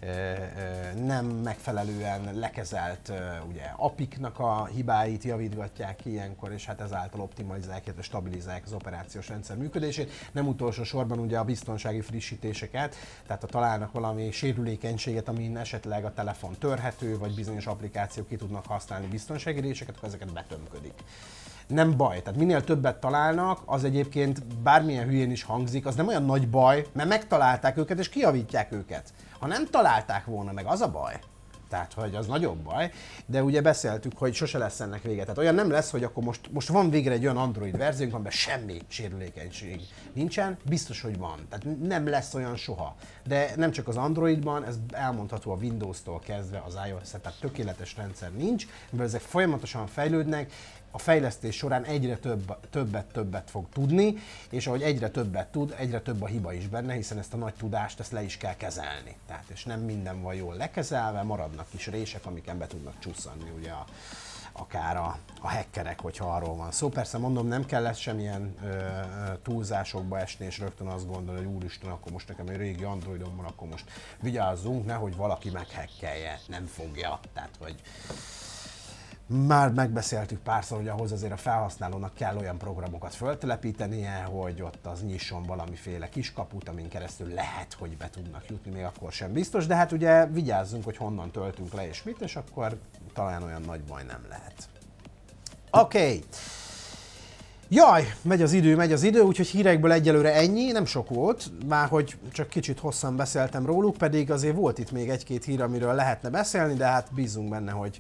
nem megfelelően lekezelt ugye, apiknak a hibáit javítgatják ki ilyenkor, és hát ezáltal optimalizálják, illetve stabilizálják az operációs rendszer működését. Nem utolsó sorban ugye a biztonsági frissítéseket, tehát ha találnak valami sérülékenységet, amin esetleg a telefon törhető, vagy bizonyos applikációk ki tudnak használni biztonsági réseket, akkor ezeket betömködik. Nem baj, tehát minél többet találnak, az egyébként bármilyen hülyén is hangzik, az nem olyan nagy baj, mert megtalálták őket és kijavítják őket. Ha nem találták volna meg, az a baj. Tehát, hogy az nagyobb baj, de ugye beszéltük, hogy sose lesz ennek vége. Tehát olyan nem lesz, hogy akkor most, most van végre egy olyan Android verziónk, amiben semmi sérülékenység nincsen, biztos, hogy van. Tehát nem lesz olyan soha. De nem csak az Androidban, ez elmondható a Windows-tól kezdve az iOS-et, tehát tökéletes rendszer nincs, mivel ezek folyamatosan fejlődnek, a fejlesztés során egyre több, többet, többet fog tudni, és ahogy egyre többet tud, egyre több a hiba is benne, hiszen ezt a nagy tudást ezt le is kell kezelni. Tehát, és nem minden van jól lekezelve, maradnak kis rések, amiken be tudnak csusszanni ugye a, akár a, a hackerek, hogyha arról van szó. Persze mondom, nem kell lesz semmilyen ö, túlzásokba esni, és rögtön azt gondolni, hogy úristen, akkor most nekem egy régi Androidom van, akkor most vigyázzunk, nehogy valaki meghackelje, nem fogja. Tehát, hogy már megbeszéltük párszor, hogy ahhoz azért a felhasználónak kell olyan programokat föltelepítenie, hogy ott az nyisson valamiféle kiskaput, amin keresztül lehet, hogy be tudnak jutni, még akkor sem biztos, de hát ugye vigyázzunk, hogy honnan töltünk le és mit, és akkor talán olyan nagy baj nem lehet. Oké. Okay. Jaj, megy az idő, megy az idő, úgyhogy hírekből egyelőre ennyi, nem sok volt, már hogy csak kicsit hosszan beszéltem róluk, pedig azért volt itt még egy-két hír, amiről lehetne beszélni, de hát bízunk benne, hogy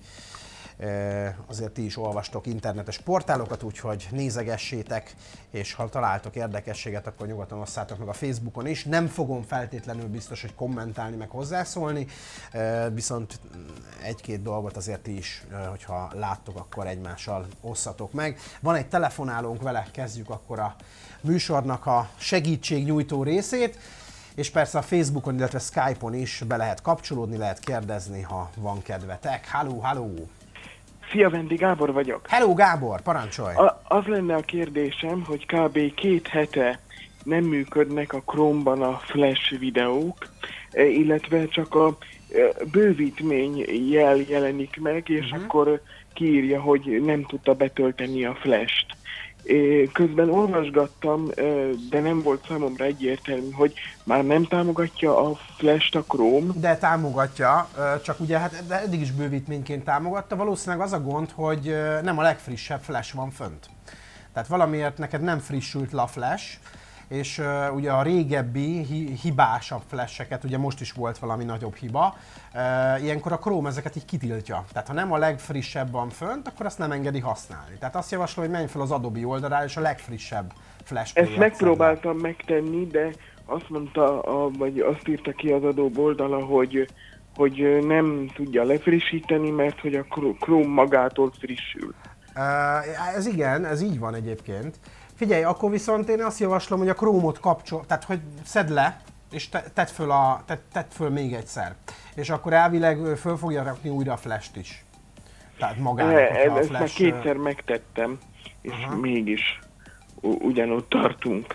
azért ti is olvastok internetes portálokat, úgyhogy nézegessétek, és ha találtok érdekességet, akkor nyugodtan osszátok meg a Facebookon is. Nem fogom feltétlenül biztos, hogy kommentálni, meg hozzászólni, viszont egy-két dolgot azért ti is, hogyha láttok, akkor egymással osszatok meg. Van egy telefonálónk, vele kezdjük akkor a műsornak a segítségnyújtó részét, és persze a Facebookon, illetve Skype-on is be lehet kapcsolódni, lehet kérdezni, ha van kedvetek. Halló, halló! Szia, Vendi, Gábor vagyok. Hello, Gábor, parancsolj! A, az lenne a kérdésem, hogy kb. két hete nem működnek a Chrome-ban a Flash videók, illetve csak a bővítmény jel jelenik meg, és uh-huh. akkor kiírja, hogy nem tudta betölteni a Flash-t. Közben olvasgattam, de nem volt számomra egyértelmű, hogy már nem támogatja a Flash-t a Chrome. De támogatja, csak ugye hát eddig is bővítményként támogatta. Valószínűleg az a gond, hogy nem a legfrissebb Flash van fönt. Tehát valamiért neked nem frissült le a Flash, és uh, ugye a régebbi, hi- hibásabb flasheket, ugye most is volt valami nagyobb hiba, uh, ilyenkor a Chrome ezeket így kitiltja. Tehát ha nem a legfrissebb van fönt, akkor azt nem engedi használni. Tehát azt javaslom, hogy menj fel az Adobe oldalára, és a legfrissebb flash Ezt megpróbáltam megtenni, de azt mondta, a, vagy azt írta ki az Adobe oldala, hogy, hogy nem tudja lefrissíteni, mert hogy a Chrome magától frissül. Uh, ez igen, ez így van egyébként. Figyelj, akkor viszont én azt javaslom, hogy a Chrome-ot kapcsol, tehát hogy szedd le, és te, tedd, föl a, tedd, tedd föl még egyszer. És akkor elvileg föl fogja rakni újra a Flash-t is. Tehát magának, e, hogyha a Ezt Flash... már kétszer megtettem, és aha. mégis ugyanott tartunk.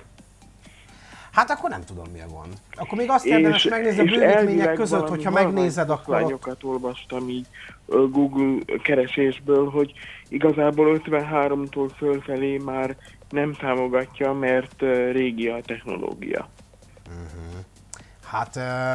Hát akkor nem tudom, mi a gond. Akkor még azt érdemes megnézni a bővítmények között, hogyha megnézed, akkor... Ott... olvastam így Google keresésből, hogy igazából ötvenháromtól fölfelé már nem támogatja, mert régi a technológia. Uh-huh. Hát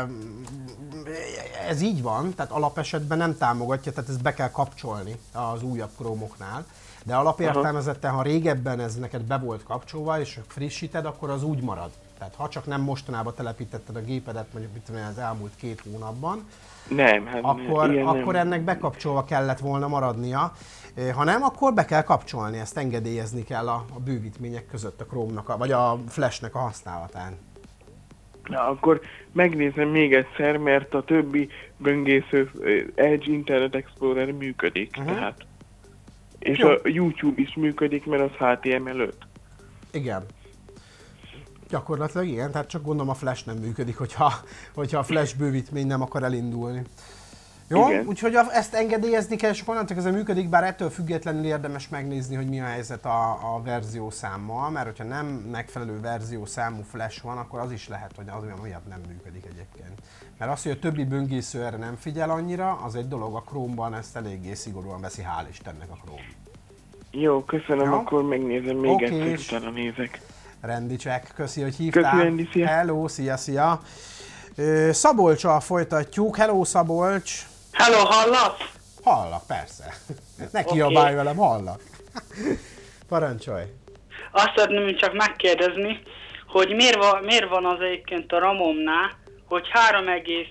ez így van, tehát alapesetben nem támogatja, tehát ezt be kell kapcsolni az újabb Chrome-oknál. De alapértelmezetten, ha régebben ez neked be volt kapcsolva, és frissíted, akkor az úgy marad. Tehát ha csak nem mostanában telepítetted a gépedet, mondjuk mit tudom, az elmúlt két hónapban, nem, hát akkor, akkor nem. ennek bekapcsolva kellett volna maradnia. Ha nem, akkor be kell kapcsolni, ezt engedélyezni kell a, a bővítmények között a Chrome-nak, a, vagy a Flash-nek a használatán. Na, akkor megnézem még egyszer, mert a többi böngésző Edge Internet Explorer működik, uh-huh. tehát. És jó. A YouTube is működik, mert az há té em el öt. Igen. Gyakorlatilag igen, tehát csak gondolom a flash nem működik, hogyha, hogyha a flash bővítmény nem akar elindulni. Jó, Igen. úgyhogy a, ezt engedélyezni kell, és onnantól ez működik, bár ettől függetlenül érdemes megnézni, hogy mi a helyzet a, a verziószámmal, mert hogyha nem megfelelő verziószámú flash van, akkor az is lehet, hogy az olyan miatt nem működik egyébként. Mert az, hogy a többi böngésző erre nem figyel annyira, az egy dolog, a Chrome-ban ezt eléggé szigorúan veszi, hál' Istennek a Chrome. Jó, köszönöm, Ja. akkor megnézem még Oké, egyszer, és- utána nézek. Rendi check, köszi, hogy hívtál. Köszi, Rendi, szia. Hello, szia, szia. Ö, Szabolccsal folytatjuk. Hello, Szabolcs. Hello, hallasz? Hallak, persze. Ne Oké. kiabálj velem, hallak. Parancsolj. Azt szeretném csak megkérdezni, hogy miért van, miért van az egyébként a ramomnál, hogy három egész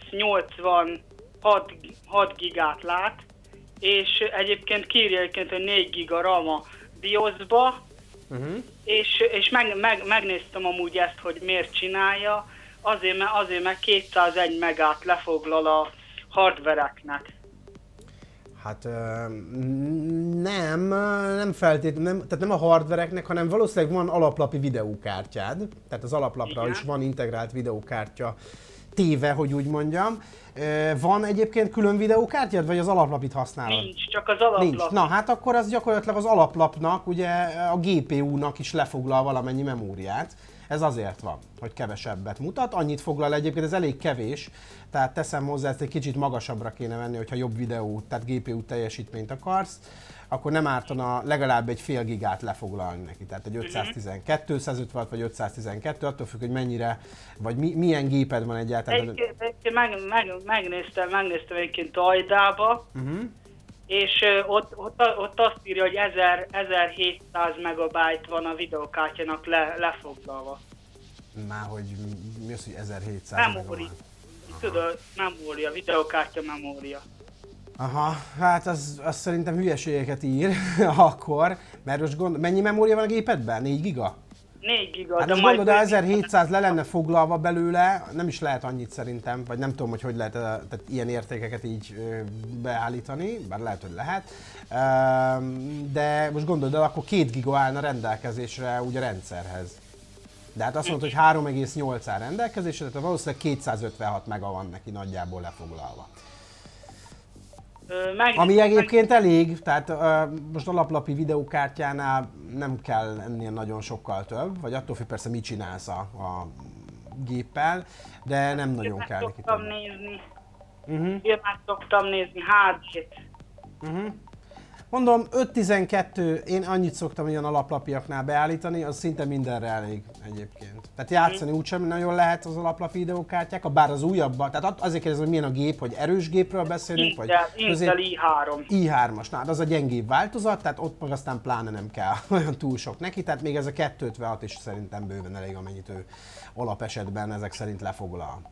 nyolcvanhat gigát lát, és egyébként kírja egyébként, hogy négy giga RAM a BIOS-ba, Uh-huh. és, és meg, meg, megnéztem amúgy ezt, hogy miért csinálja, azért, mert, azért, mert kétszázegy megát lefoglal a hardvereknek. Hát ö, nem, nem feltétlenül, nem, tehát nem a hardvereknek, hanem valószínűleg van alaplapi videókártyád, tehát az alaplapra Igen. is van integrált videókártya téve, hogy úgy mondjam. Ö, Van egyébként külön videókártyád, vagy az alaplapit használod? Nincs, csak az alaplap. Nincs. Na hát akkor az gyakorlatilag az alaplapnak, ugye a gé pé u-nak is lefoglal valamennyi memóriát. Ez azért van, hogy kevesebbet mutat. Annyit foglal egyébként, ez elég kevés, tehát teszem hozzá, ezt egy kicsit magasabbra kéne venni, hogyha jobb videó, tehát gé pé u teljesítményt akarsz, akkor nem ártana legalább egy fél gigát lefoglalni neki, tehát egy ötszáztizenkettő, százötven vagy ötszáztizenkettő, attól függ, hogy mennyire, vagy mi, milyen géped van egyáltalán. Egy, egy, meg, meg, megnéztem, megnéztem egyébként Ajdába, Uh-huh. és ö, ott, ott, ott azt írja, hogy ezer, ezerhétszáz megabyte van a videokártyának le, lefoglalva. Már hogy mi az, hogy ezerhétszáz Memóri. megabyte? Tudod, memória, videokártya memória. Aha, hát az, az szerintem hülyeségeket ír akkor, mert most gond... mennyi memória van a gépedben? négy giga? négy giga, Hát de most majd... gondolod, de ezerhétszáz le lenne foglalva belőle, nem is lehet annyit szerintem, vagy nem tudom, hogy hogy lehet ö, tehát ilyen értékeket így ö, beállítani, bár lehet, hogy lehet. Üm, De most gondolod el, akkor két giga állna rendelkezésre úgy a rendszerhez. De hát azt mondod, hogy három egész nyolc áll rendelkezésre, tehát valószínűleg kétszázötvenhat mega van neki nagyjából lefoglalva. Ö, meg, Ami egyébként elég, tehát uh, most alaplapi videókártyánál nem kell ennél nagyon sokkal több, vagy attól függ persze mit csinálsz a, a géppel, de nem nagyon meg kell neki szoktam több. nézni, Uh-huh. filmet szoktam nézni, há dét. Uh-huh. Mondom, öt tizenkettő, én annyit szoktam ilyen alaplapiaknál beállítani, az szinte mindenre elég egyébként. Tehát játszani úgysem nagyon lehet az alaplap videókártyák, bár az újabbban, tehát azért kérdezem, hogy milyen a gép, hogy erős gépről beszélünk, vagy Intel, közép- Intel i három. i hármas, na, az a gyengébb változat, tehát ott meg aztán pláne nem kell olyan túl sok neki, tehát még ez a kétszázötvenhat is szerintem bőven elég, amennyit ő alapesetben ezek szerint lefoglal.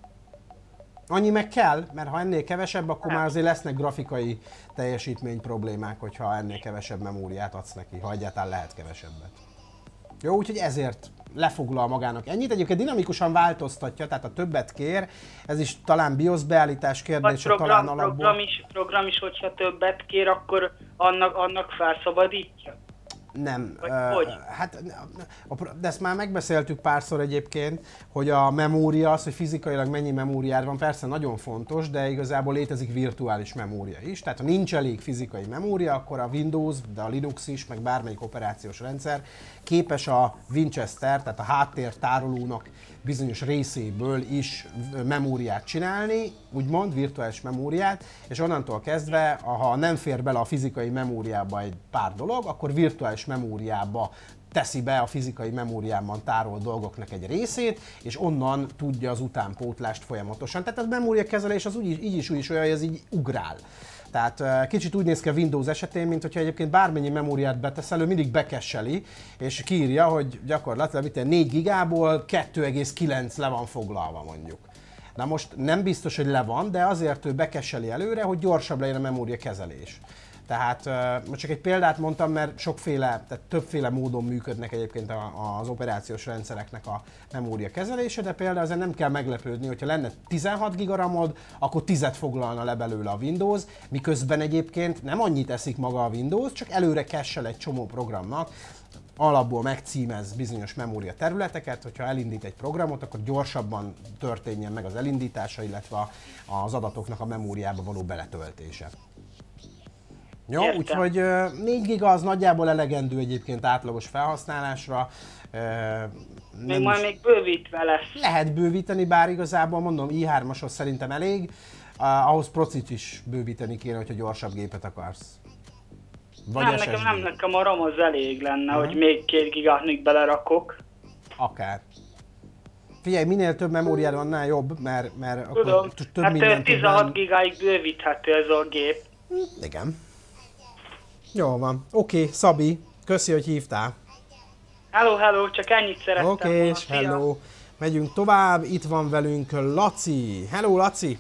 Annyi meg kell, mert ha ennél kevesebb, akkor már azért lesznek grafikai teljesítmény problémák, hogyha ennél kevesebb memóriát adsz neki, ha egyáltalán lehet kevesebbet. Jó, úgyhogy ezért lefoglal magának ennyit. Egyébként dinamikusan változtatja, tehát a többet kér, ez is talán BIOS beállítás Vagy kérdése, talán program, alapból. program, is, program is, hogyha többet kér, akkor annak, annak felszabadítja. Nem, Vagy uh, hogy? hát a pro- de ezt már megbeszéltük párszor egyébként, hogy a memória, az, hogy fizikailag mennyi memóriád van, persze nagyon fontos, de igazából létezik virtuális memória is. Tehát ha nincs elég fizikai memória, akkor a Windows, de a Linux is, meg bármelyik operációs rendszer képes a Winchester, tehát a háttértárolónak bizonyos részéből is memóriát csinálni, úgymond virtuális memóriát, és onnantól kezdve, ha nem fér bele a fizikai memóriába egy pár dolog, akkor virtuális memóriába teszi be a fizikai memóriában tárolt dolgoknak egy részét, és onnan tudja az utánpótlást folyamatosan. Tehát a memóriakezelés az úgy, így is úgy is olyan, hogy ez így ugrál. Tehát uh, kicsit úgy néz ki a Windows esetén, mint hogyha egyébként bármennyi memóriát beteszel, ő mindig bekesseli, és kiírja, hogy gyakorlatilag itt négy gigából kettő egész kilenc le van foglalva mondjuk. Na most nem biztos, hogy le van, de azért ő bekesseli előre, hogy gyorsabb legyen a memóriakezelés. Tehát uh, most csak egy példát mondtam, mert sokféle, tehát többféle módon működnek egyébként a, az operációs rendszereknek a memória kezelése, de például ezen nem kell meglepődni, hogyha lenne tizenhat giga ramod, akkor tízet foglalna le belőle a Windows, miközben egyébként nem annyit eszik maga a Windows, csak előre cache-el egy csomó programnak, alapból megcímez bizonyos memória területeket, hogyha elindít egy programot, akkor gyorsabban történjen meg az elindítása, illetve az adatoknak a memóriába való beletöltése. Jó, Értem. úgyhogy négy giga az nagyjából elegendő egyébként átlagos felhasználásra. Még majd még bővítve lesz. Lehet bővíteni, bár igazából mondom, i hármashoz szerintem elég. Uh, ahhoz procit is bővíteni kéne, hogyha gyorsabb gépet akarsz. Vagy Nem, es es dé. nekem, nem nekem a RAM az elég lenne, Aha. hogy még két gigát még belerakok. Akár. Figyelj, minél több memóriád van, annál jobb, mert, mert akkor Tudom, t- több hát mindent tizenhat tudnál- gigáig bővíthető ez a gép. Igen. Jó van. Oké, okay, Szabi, köszi, hogy hívtál. Hello, hello, csak ennyit szerettem Oké, okay, volna. és Szia. hello. Megyünk tovább, itt van velünk Laci. Hello, Laci.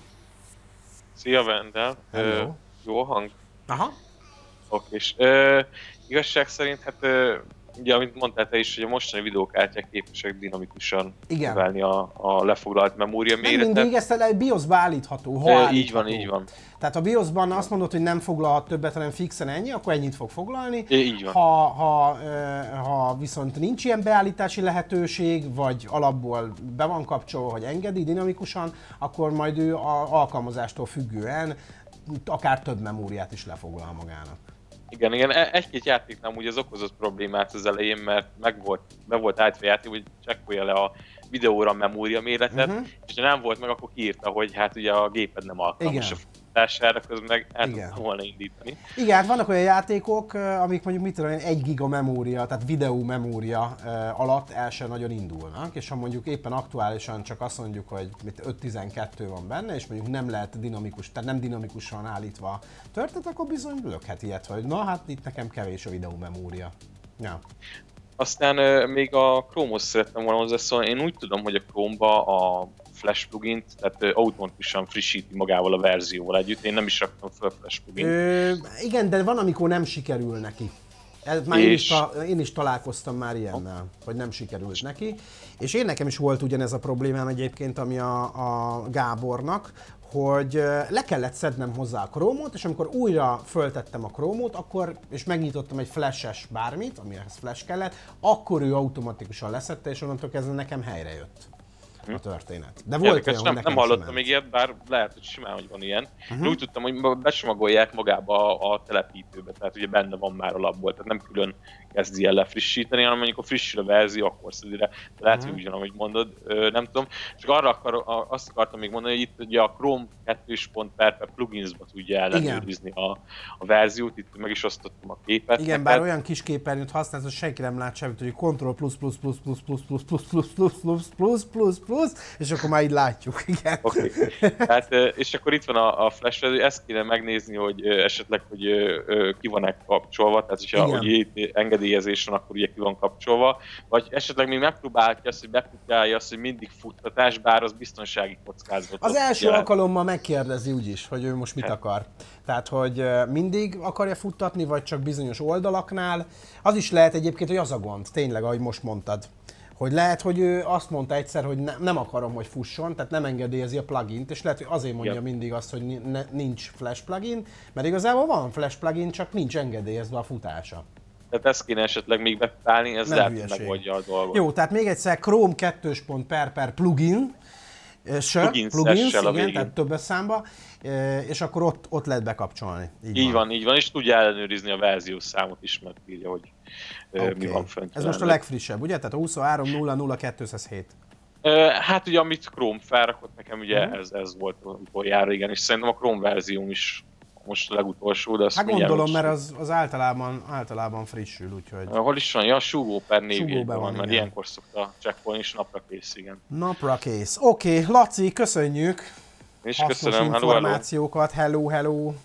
Szia, Vendel. Hello. Ö, jó a hang? Aha. Oké, és ö, igazság szerint, hát ö, ugye, amit mondtál te is, hogy a mostani videókártyák képesek dinamikusan Igen. növelni a, a lefoglalt memória Nem méretet. mindig, ezt a BIOS-ba állítható, ha Ö, állítható. így van, így van. Tehát a BIOS-ban azt mondod, hogy nem foglalhat többet, hanem fixen ennyi, akkor ennyit fog foglalni. É, így van. Ha, ha, ö, ha viszont nincs ilyen beállítási lehetőség, vagy alapból be van kapcsolva, hogy engedi dinamikusan, akkor majd ő a alkalmazástól függően akár több memóriát is lefoglal magának. Igen, igen, e- egy-két játéknál amúgy ez okozott problémát az elején, mert meg volt, be volt állítva a játék, hogy csekkolja le a videóra a memória méretet, Uh-huh. és ha nem volt meg, akkor kiírta, hogy hát ugye a géped nem alkalmas Igen. a futására, közben meg el Igen. tudtam volna indítani. Igen, hát vannak olyan játékok, ö, amik mondjuk mit tudom én, egy giga memória, tehát videó memória ö, alatt el sem nagyon indulnak, és ha mondjuk éppen aktuálisan csak azt mondjuk, hogy mit öt tizenkettő van benne, és mondjuk nem lehet dinamikus, tehát nem dinamikusan állítva történet, akkor bizony lökhet ilyet, hogy na hát itt nekem kevés a videó memória. Ja. Aztán euh, még a Chrome-hoz szerettem volna hozzászólni. Én úgy tudom, hogy a Chrome-ba a Flash plugint, tehát euh, automatikusan frissíti magával a verzióval együtt. Én nem is raktam fel a Flash plugint. Ö, igen, de van, amikor nem sikerül neki. Ez már én, is És- ta, én is találkoztam már ilyennel, hogy nem sikerült neki. És én nekem is volt ugyanez a problémám egyébként, ami a, a Gábornak, hogy ö, le kellett szednem hozzá a Chrome-ot, és amikor újra föltettem a Chrome-ot, akkor, és megnyitottam egy flashes bármit, amihez flash kellett, akkor ő automatikusan leszedte, és onnantól kezdve nekem helyre jött a történet. De volt Érdekes, olyan, nem, hogy nem nekem hallottam sem még ment. ilyet, bár lehet, hogy simán, hogy van ilyen. Uh-huh. Én úgy tudtam, hogy becsomagolják magába a, a telepítőbe, tehát ugye benne van már alapból, tehát nem külön kezdi el lefrissíteni, hanem mondjuk a frissül a verzió, akkor szedi le. Lehet, uh-huh. hogy úgy van, ahogy mondod, ö, nem tudom. Csak arra akar, a, azt akartam még mondani, hogy itt ugye a Chrome kettő pont per per pluginsba tudja ellenőrizni a, a verziót, itt meg is osztottam a képet. Igen, neked. bár olyan kis képernyőt használsz, hogy senki nem lát semmit, hogy Ctrl plusz plusz plusz plusz plusz plusz plusz plusz plusz plusz plusz plusz plusz, és akkor már így látjuk, igen. Oké. Okay. Tehát, ö, és akkor itt van a, a flash, ezt kéne megnézni, hogy ö, esetleg, hogy ö, ö, ki van-e kapcsolva, tehát hogyha Igen. hogy itt engedélyezés van, akkor ugye ki van kapcsolva, vagy esetleg még megpróbálja azt, hogy beputálja azt, hogy mindig futtatás, bár az biztonsági kockázat. Az első alkalommal megkérdezi úgyis, hogy ő most mit akar. Tehát, hogy ö, mindig akarja futtatni, vagy csak bizonyos oldalaknál. Az is lehet egyébként, hogy az a gond, tényleg, ahogy most mondtad. Hogy lehet, hogy ő azt mondta egyszer, hogy ne, nem akarom, hogy fusson, tehát nem engedélyezi a plugint, és lehet, hogy azért mondja Igen. mindig azt, hogy ni- ne, nincs flash plugin, mert igazából van flash plugin, csak nincs engedélyezve a futása. Tehát ezt kéne esetleg még bepálni, ez Nem lehet, hogy hülyeség. megoldja a dolgot. Jó, tehát még egyszer Chrome kettő pont per per plugin, és, Plugins, plugins S-sel a igen, végén. tehát többes számba, és akkor ott, ott lehet bekapcsolni. Így van, így van, és tudja ellenőrizni a verziós számot is, mert írja, hogy okay. Okay. mi van fönt. Ez most a legfrissebb, ugye? Tehát a huszonhárom nulla nulla kettőszázhét. Ö, Hát ugye, amit Chrome felrakott nekem, ugye Mhm. ez, ez volt utoljára, igen, és szerintem a Chrome verzióm is most a legutolsó, de azt Hát mindjárt gondolom, most- mert az, az általában, általában frissül, úgyhogy Hol is van? Ja, Súgó per Súgóban névjegyben van, van, mert igen. ilyenkor szokta csekkolni, és napra kész, igen. napra kész. Oké, okay, Laci, köszönjük És hasznos köszönöm, hello, hello. információkat. Hello, hello.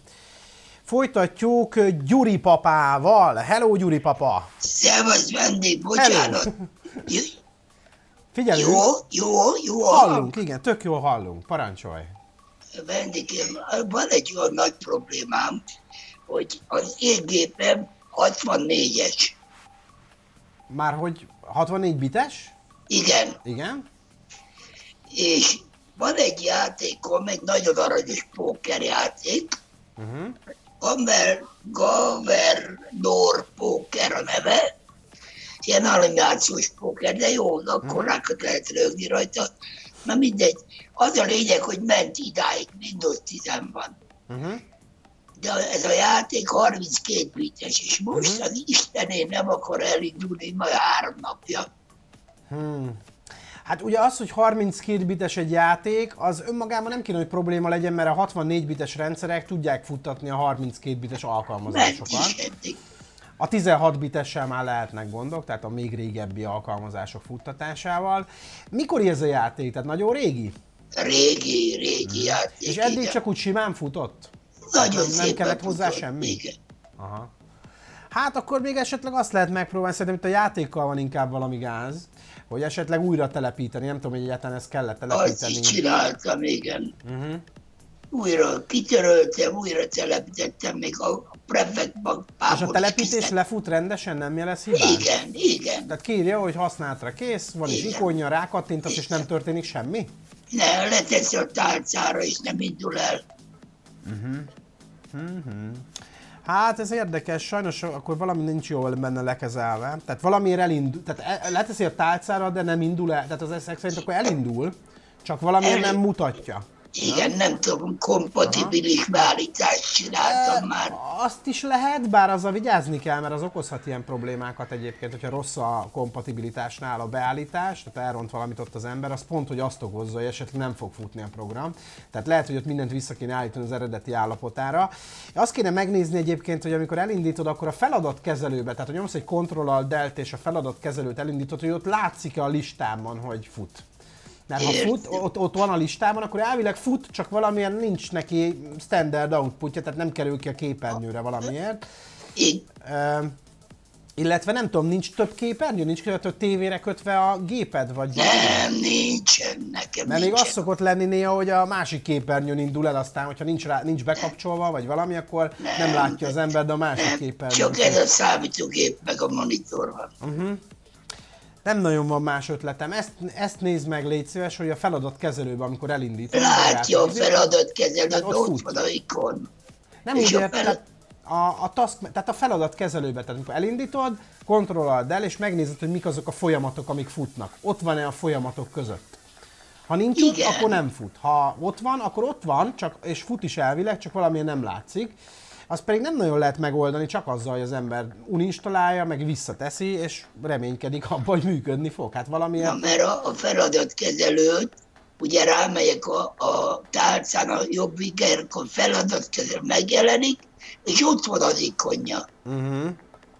Folytatjuk Gyuri papával. Hello, Gyuri papa. Szevasz, vendég, bocsánat. Jó, Figyelünk. jó, jó, jó. Hallunk, igen, tök jól hallunk. Parancsolj. Vendégem, van egy olyan nagy problémám, hogy az én gépem hatvannégyes. Már hogy hatvannégy bites? Igen, Igen. és van egy játékom, egy nagyon aranyos pókerjáték, Uh-huh. Gamer, Governor Póker a neve, ilyen animációs póker, de jó, akkor rákat lehet rögni rajta. Na mindegy, az a lényeg, hogy ment idáig, Windows tíz van. Uh-huh. De ez a játék harminckét bites, és most uh-huh. az Istenén nem akar elindulni, majd három napja. Hmm. Hát ugye az, hogy harminckét bites egy játék, az önmagában nem kéne, hogy probléma legyen, mert a hatvannégy bites rendszerek tudják futtatni a harminckét bites alkalmazásokat. A tizenhat bitessel már lehetnek gondok, tehát a még régebbi alkalmazások futtatásával. Mikor ez a játék? Tehát nagyon régi? Régi, régi hmm. játék. És eddig igen. Csak úgy simán futott? Nagyon nem, nem kellett hozzá futott, semmi? Igen. Aha. Hát akkor még esetleg azt lehet megpróbálni, szerintem itt a játékkal van inkább valami gáz, hogy esetleg újra telepíteni, nem tudom, hogy egyáltalán ezt kellett telepíteni. Azt is csináltam, igen. Uh-huh. Újra kitöröltem, újra telepítettem, még a prefect bank És a telepítés lefut rendesen, nem jelez hibát? Igen, igen. Tehát kírja, hogy használatra kész, van is ikonja, rákattintasz, és nem történik semmi? Ne, leteszi a tálcára, és nem indul el. Uh-huh. Uh-huh. Hát ez érdekes, sajnos akkor valami nincs jól benne lekezelve. Tehát valamiért elindul, tehát leteszi a tálcára, de nem indul el, tehát az ezek szerint akkor elindul, csak valamiért el... nem mutatja. Igen, nem, nem tudom, kompatibilis beállítást csináltam e, már. Azt is lehet, bár azzal vigyázni kell, mert az okozhat ilyen problémákat egyébként, hogyha rossz a kompatibilitásnál a beállítás, tehát elront valamit ott az ember, az pont, hogy azt okozza, hogy esetleg nem fog futni a program. Tehát lehet, hogy ott mindent vissza kéne állítani az eredeti állapotára. Azt kéne megnézni egyébként, hogy amikor elindítod, akkor a feladatkezelőbe, tehát hogy nyomsz egy Ctrl-Alt-Delt és a feladatkezelőt elindítod, hogy ott látszik-e a listámon, hogy fut. Mert ha fut, ott, ott van a listában, akkor elvileg fut, csak valamilyen nincs neki standard outputja, tehát nem kerül ki a képernyőre valamiért. Uh, illetve nem tudom, nincs több képernyő? Nincs kötve a tévére kötve a géped? Vagy nem, nincsen nekem. Mert nincsen. még az szokott lenni néha, hogy a másik képernyőn indul el, aztán, hogyha nincs, rá, nincs bekapcsolva, vagy valami, akkor nem, nem látja az ember, de a másik nem, képernyőn. Csak ez a számítógép meg a monitor van. Uh-huh. Nem nagyon van más ötletem. Ezt, ezt nézd meg, légy szíves, hogy a feladatkezelőben, amikor elindítod. Látja a feladatkezelőben, ott, ott van a ikon. Nem úgy ért, felad... a, a task, tehát a feladatkezelőben, tehát amikor elindítod, Ctrl-Alt-Del, és megnézed, hogy mik azok a folyamatok, amik futnak. Ott van-e a folyamatok között. Ha nincs ott, akkor nem fut. Ha ott van, akkor ott van, csak, és fut is elvileg, csak valamilyen nem látszik. Azt pedig nem nagyon lehet megoldani, csak azzal, hogy az ember uninstallálja, meg visszateszi, és reménykedik abban, hogy működni fog. Hát valamilyen... Na, mert a, a feladatkezelőt, ugye rámegyek a, a tálcán, a jobbik erkon feladatkezelő megjelenik, és ott van az ikonja. Uh-huh.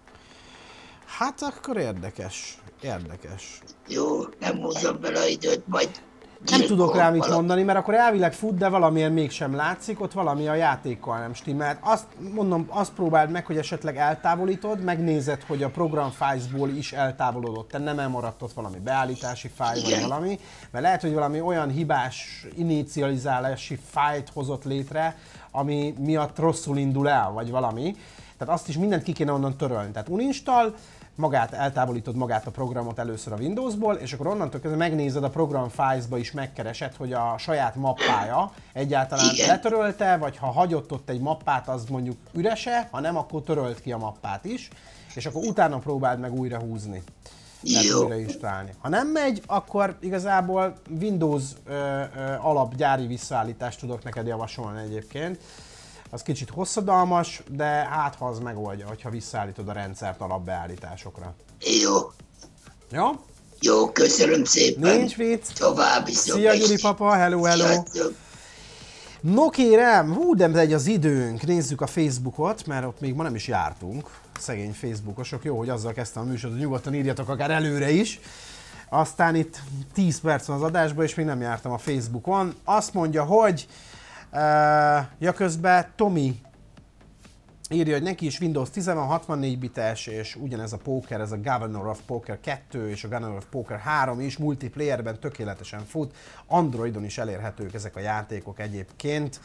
Hát akkor érdekes, érdekes. Jó, nem húzom bele időt, majd... Nem tudok rá mit mondani, mert akkor elvileg fut, de valamilyen mégsem látszik, ott valami a játékkal nem stimmel. Azt mondom, azt próbáld meg, hogy esetleg eltávolítod, megnézed, hogy a program files-ból is eltávolodott, te nem elmaradt ott valami beállítási fájl vagy valami, mert lehet, hogy valami olyan hibás inicializálási fájlt hozott létre, ami miatt rosszul indul el, vagy valami. Tehát azt is mindent ki kéne onnan törölni. Tehát uninstall, magát eltávolítod magát a programot először a Windowsból, és akkor onnantól kezdve megnézed a program files-ba is, megkeresed, hogy a saját mappája egyáltalán igen. letörölte, vagy ha hagyott ott egy mappát, az mondjuk ürese, ha nem, akkor törölt ki a mappát is, és akkor utána próbáld meg újra húzni. Tehát újra installálni. Ha nem megy, akkor igazából Windows ö, ö, alap gyári visszaállítást tudok neked javasolni egyébként. Az kicsit hosszadalmas, de hát ha az megoldja, hogyha visszaállítod a rendszert alapbeállításokra. Jó. Jó? Jó, köszönöm szépen. Nincs vicc. További Szia Gyuri papa, hello, hello. Sziasztok. No kérem, hú, de megy az időnk. Nézzük a Facebookot, mert ott még ma nem is jártunk. Szegény Facebookosok, jó, hogy azzal kezdtem a műsort, hogy nyugodtan írjatok akár előre is. Aztán itt tíz perc van az adásban, és még nem jártam a Facebookon. Azt mondja, hogy Uh, ja, közben Tomi írja, hogy neki is Windows tíz van, hatvannégy bites, és ugyanez a Poker, ez a Governor of Poker kettő és a Governor of Poker három is multiplayerben tökéletesen fut. Androidon is elérhetők ezek a játékok egyébként.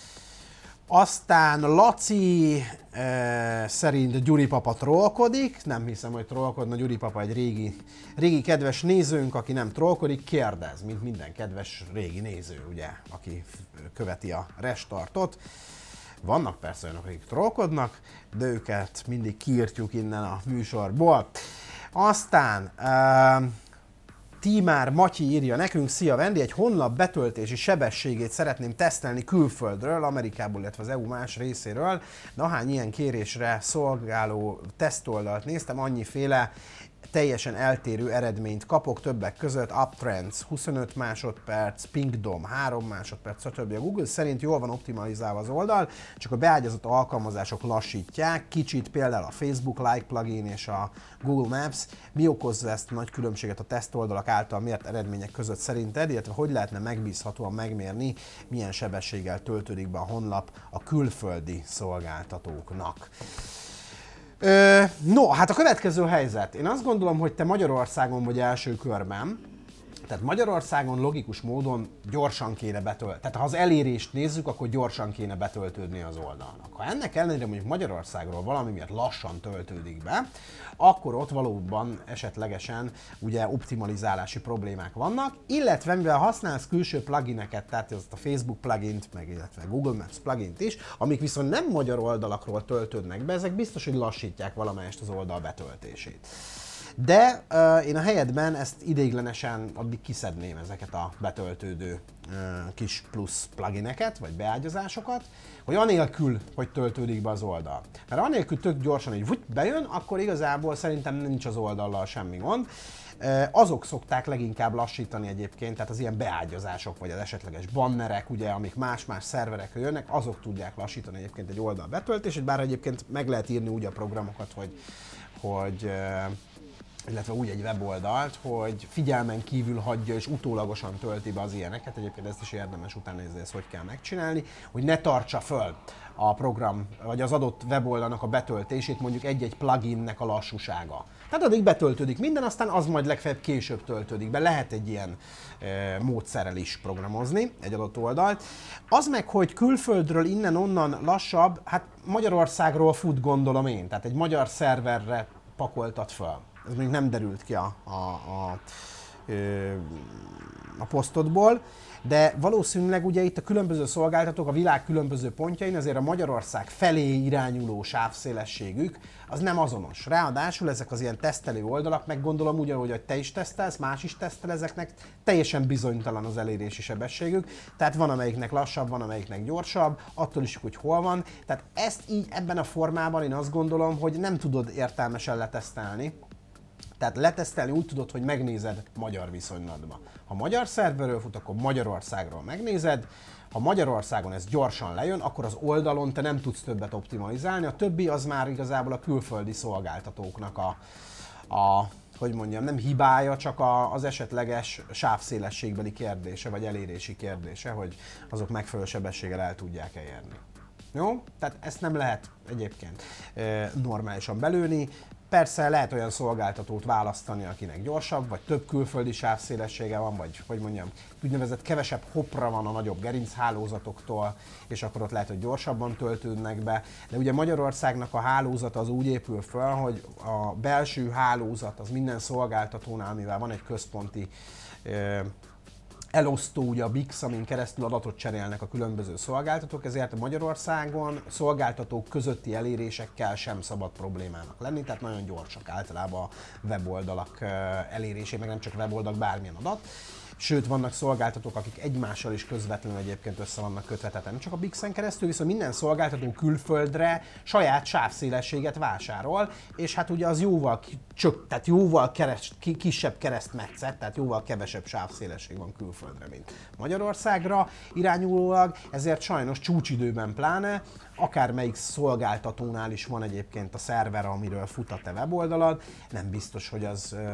Aztán Laci e, szerint Gyuri papa trollkodik. Nem hiszem, hogy trollkodna. Gyuri papa egy régi, régi kedves nézőnk, aki nem trollkodik, kérdez, mint minden kedves régi néző, ugye, aki követi a restartot. Vannak persze olyanok, akik trollkodnak, de őket mindig kiírtjuk innen a műsorból. Aztán uh, Tímár Matyi írja nekünk, szia Vendi, egy honlap betöltési sebességét szeretném tesztelni külföldről, Amerikából, illetve az é u más részéről. De ahány ilyen kérésre szolgáló tesztoldalt néztem, annyiféle teljesen eltérő eredményt kapok, többek között Uptrends huszonöt másodperc, Pingdom három másodperc, stb. A Google szerint jól van optimalizálva az oldal, csak a beágyazott alkalmazások lassítják, kicsit például a Facebook Like plugin és a Google Maps. Mi okozza ezt a nagy különbséget a tesztoldalak által mért eredmények között szerinted, illetve hogy lehetne megbízhatóan megmérni, milyen sebességgel töltődik be a honlap a külföldi szolgáltatóknak? Ö, no, hát a következő helyzet. Én azt gondolom, hogy te Magyarországon vagy első körben, tehát Magyarországon logikus módon gyorsan kéne betölteni. Tehát ha az elérést nézzük, akkor gyorsan kéne betöltődni az oldalnak. Ha ennek ellenére mondjuk Magyarországról valami miatt lassan töltődik be, akkor ott valóban esetlegesen ugye optimalizálási problémák vannak, illetve mivel használsz külső plugineket, tehát ezt a Facebook plugint, meg illetve Google Maps plugint is, amik viszont nem magyar oldalakról töltődnek be, ezek biztos, hogy lassítják valamelyest az oldal betöltését. De uh, én a helyedben ezt ideiglenesen addig kiszedném ezeket a betöltődő uh, kis plusz plugineket, vagy beágyazásokat, hogy anélkül, hogy töltődik be az oldal. Mert anélkül tök gyorsan, hogy vugy, bejön, akkor igazából szerintem nincs az oldallal semmi gond. Uh, azok szokták leginkább lassítani egyébként, tehát az ilyen beágyazások, vagy az esetleges bannerek, ugye, amik más-más szerverekről jönnek, azok tudják lassítani egyébként egy oldal betöltését, bár egyébként meg lehet írni úgy a programokat, hogy, hogy uh, illetve úgy egy weboldalt, hogy figyelmen kívül hagyja és utólagosan tölti be az ilyeneket. Egyébként ezt is érdemes utána nézni, ezt hogy kell megcsinálni, hogy ne tartsa föl a program, vagy az adott weboldalnak a betöltését mondjuk egy-egy pluginnek a lassúsága. Tehát addig betöltődik minden, aztán az majd legfeljebb később töltődik be. Lehet egy ilyen e, módszerrel is programozni egy adott oldalt. Az meg, hogy külföldről innen-onnan lassabb, hát Magyarországról fut, gondolom én. Tehát egy magyar szerverre pakoltat föl. Ez még nem derült ki a, a, a, a posztodból, de valószínűleg ugye itt a különböző szolgáltatók a világ különböző pontjain azért a Magyarország felé irányuló sávszélességük az nem azonos. Ráadásul ezek az ilyen tesztelő oldalak, meg gondolom ugyanúgy, hogy te is tesztelsz, más is tesztel ezeknek, teljesen bizonytalan az elérési sebességük, tehát van amelyiknek lassabb, van amelyiknek gyorsabb, attól is, hogy hol van. Tehát ezt így ebben a formában én azt gondolom, hogy nem tudod értelmesen letesztelni. Tehát letesztelni úgy tudod, hogy megnézed magyar viszonylatban. Ha magyar szerverről fut, akkor Magyarországról megnézed. Ha Magyarországon ez gyorsan lejön, akkor az oldalon te nem tudsz többet optimalizálni. A többi az már igazából a külföldi szolgáltatóknak a, a hogy mondjam, nem hibája, csak a, az esetleges sávszélességbeli kérdése, vagy elérési kérdése, hogy azok megfelelő sebességgel el tudják elérni. Jó? Tehát ezt nem lehet egyébként e, normálisan belőni. Persze lehet olyan szolgáltatót választani, akinek gyorsabb, vagy több külföldi sávszélessége van, vagy hogy mondjam, úgynevezett kevesebb hopra van a nagyobb gerinchálózatoktól, és akkor ott lehet, hogy gyorsabban töltődnek be. De ugye Magyarországnak a hálózata az úgy épül fel, hogy a belső hálózat az minden szolgáltatónál, mivel van egy központi ö, elosztó, ugye a bé i iksz, amin keresztül adatot cserélnek a különböző szolgáltatók, ezért Magyarországon szolgáltatók közötti elérésekkel sem szabad problémának lenni, tehát nagyon gyorsak általában a weboldalak elérésé, meg nem csak weboldalak, bármilyen adat. Sőt, vannak szolgáltatók, akik egymással is közvetlenül egyébként össze vannak kötve, tehát nem csak a bé i iksz-en keresztül, viszont minden szolgáltató külföldre saját sávszélességet vásárol, és hát ugye az jóval csök, tehát jóval kereszt, kisebb keresztmetszet, tehát jóval kevesebb sávszélesség van külföldre, mint Magyarországra irányulólag, ezért sajnos csúcsidőben pláne, akármelyik szolgáltatónál is van egyébként a szerver, amiről fut a te weboldalad, nem biztos, hogy az ö, ö,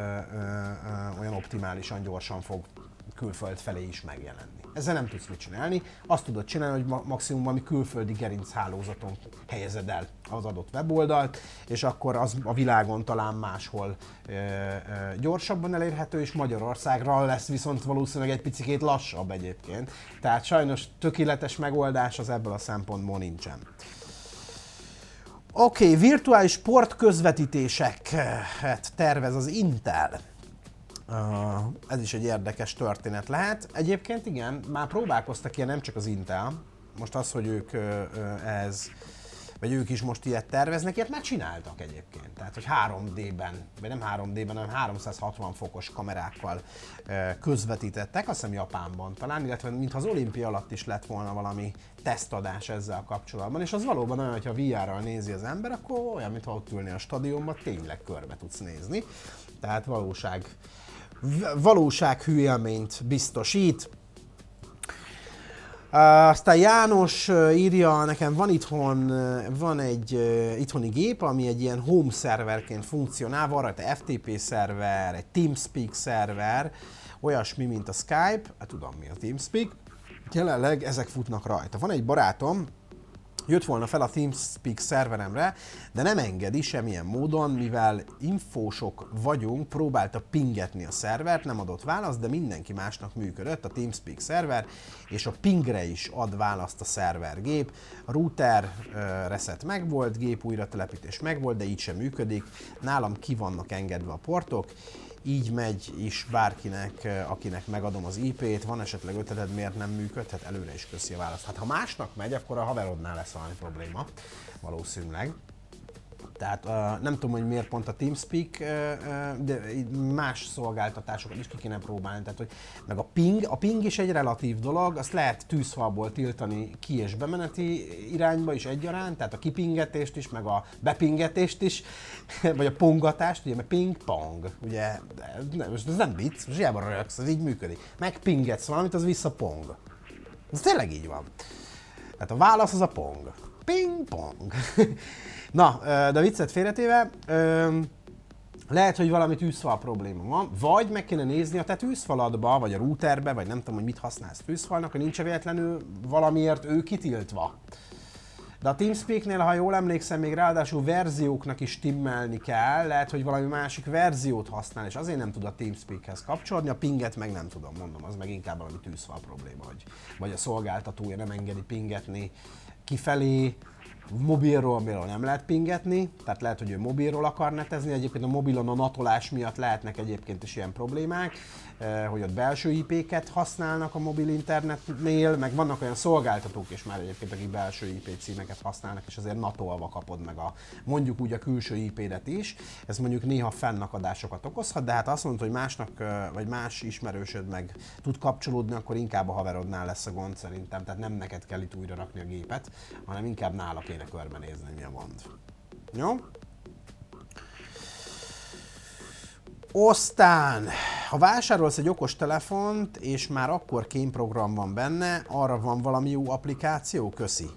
ö, olyan optimálisan gyorsan fog külföld felé is megjelenni. Ezzel nem tudsz mit csinálni, azt tudod csinálni, hogy maximum valami külföldi gerinchálózaton helyezed el az adott weboldalt, és akkor az a világon talán máshol ö, ö, gyorsabban elérhető, és Magyarországra lesz viszont valószínűleg egy picikét lassabb egyébként. Tehát sajnos tökéletes megoldás az ebből a szempontból nincsen. Oké, okay, virtuális sportközvetítéseket tervez az Intel. Uh, ez is egy érdekes történet lehet. Egyébként igen, már próbálkoztak ilyen, nem csak az Intel. Most az, hogy ők uh, ez vagy ők is most ilyet terveznek, ilyet már csináltak egyébként. Tehát, hogy három dében, vagy nem három dében, hanem háromszázhatvan fokos kamerákkal közvetítettek, azt hiszem Japánban talán, illetve mintha az olimpia alatt is lett volna valami tesztadás ezzel kapcsolatban, és az valóban olyan, hogyha vé er-ral nézi az ember, akkor olyan, mintha ott ülni a stadionban, tényleg körbe tudsz nézni. Tehát valóság, valósághű élményt biztosít. Uh, aztán János uh, írja, nekem van itthon, uh, van egy uh, itthoni gép, ami egy ilyen home szerverként funkcionál, van rajta ef té pé szerver, egy TeamSpeak szerver, olyasmi, mint a Skype, hát tudom mi a TeamSpeak, jelenleg ezek futnak rajta. Van egy barátom, jött volna fel a TeamSpeak szerveremre, de nem engedi semmilyen módon, mivel infósok vagyunk, próbálta pingetni a szervert, nem adott választ, de mindenki másnak működött a TeamSpeak szerver, és a pingre is ad választ a szervergép. A router uh, reset megvolt, gép újratelepítés megvolt, de így sem működik. Nálam ki vannak engedve a portok, így megy is bárkinek, akinek megadom az í pét, van esetleg ötleted, miért nem működhet, előre is köszi a választ. Hát ha másnak megy, akkor a haverodnál lesz valami probléma, valószínűleg. Tehát uh, nem tudom, hogy miért pont a TeamSpeak, uh, uh, de más szolgáltatásokat is ki kéne próbálni. Tehát, hogy meg a ping, a ping is egy relatív dolog, azt lehet tűzfalból tiltani ki- és bemeneti irányba is egyaránt, tehát a kipingetést is, meg a bepingetést is, vagy a pongatást, ugye, mert ping-pong, ugye, nem, most ez nem vicc, most hiába rögsz, ez így működik. Megpingetsz valamit, az visszapong. Ez tényleg így van. Tehát a válasz az a pong. Ping-pong. Na, de viccet félretéve, lehet, hogy valami tűzfal probléma van, vagy meg kéne nézni a te tűzfaladba, vagy a routerbe, vagy nem tudom, hogy mit használsz tűzfalnak, hogy nincs véletlenül valamiért ő kitiltva. De a TeamSpeaknél, ha jól emlékszem, még ráadásul verzióknak is stimmelni kell, lehet, hogy valami másik verziót használ, és azért nem tud a TeamSpeakhez kapcsolódni, a pinget meg nem tudom, mondom, az meg inkább valami tűzfal probléma, vagy, vagy a szolgáltatója nem engedi pingetni kifelé, mobilról, amiről nem lehet pingetni, tehát lehet, hogy ő mobilról akar netezni, egyébként a mobilon a natolás miatt lehetnek egyébként is ilyen problémák, hogy ott belső í péket használnak a mobil internetnél, meg vannak olyan szolgáltatók is már egyébként, akik belső í pé címeket használnak, és azért natolva kapod meg a, mondjuk úgy a külső í pédet is. Ez mondjuk néha fennakadásokat okozhat, de hát azt mondod, hogy másnak, vagy más ismerősöd meg tud kapcsolódni, akkor inkább a haverodnál lesz a gond szerintem, tehát nem neked kell itt újra rakni a gépet, hanem inkább nála kéne körbenézni, mi a gond. Jó? Aztán, ha vásárolsz egy okos telefont, és már akkor kémprogram van benne, arra van valami jó applikáció? Köszi.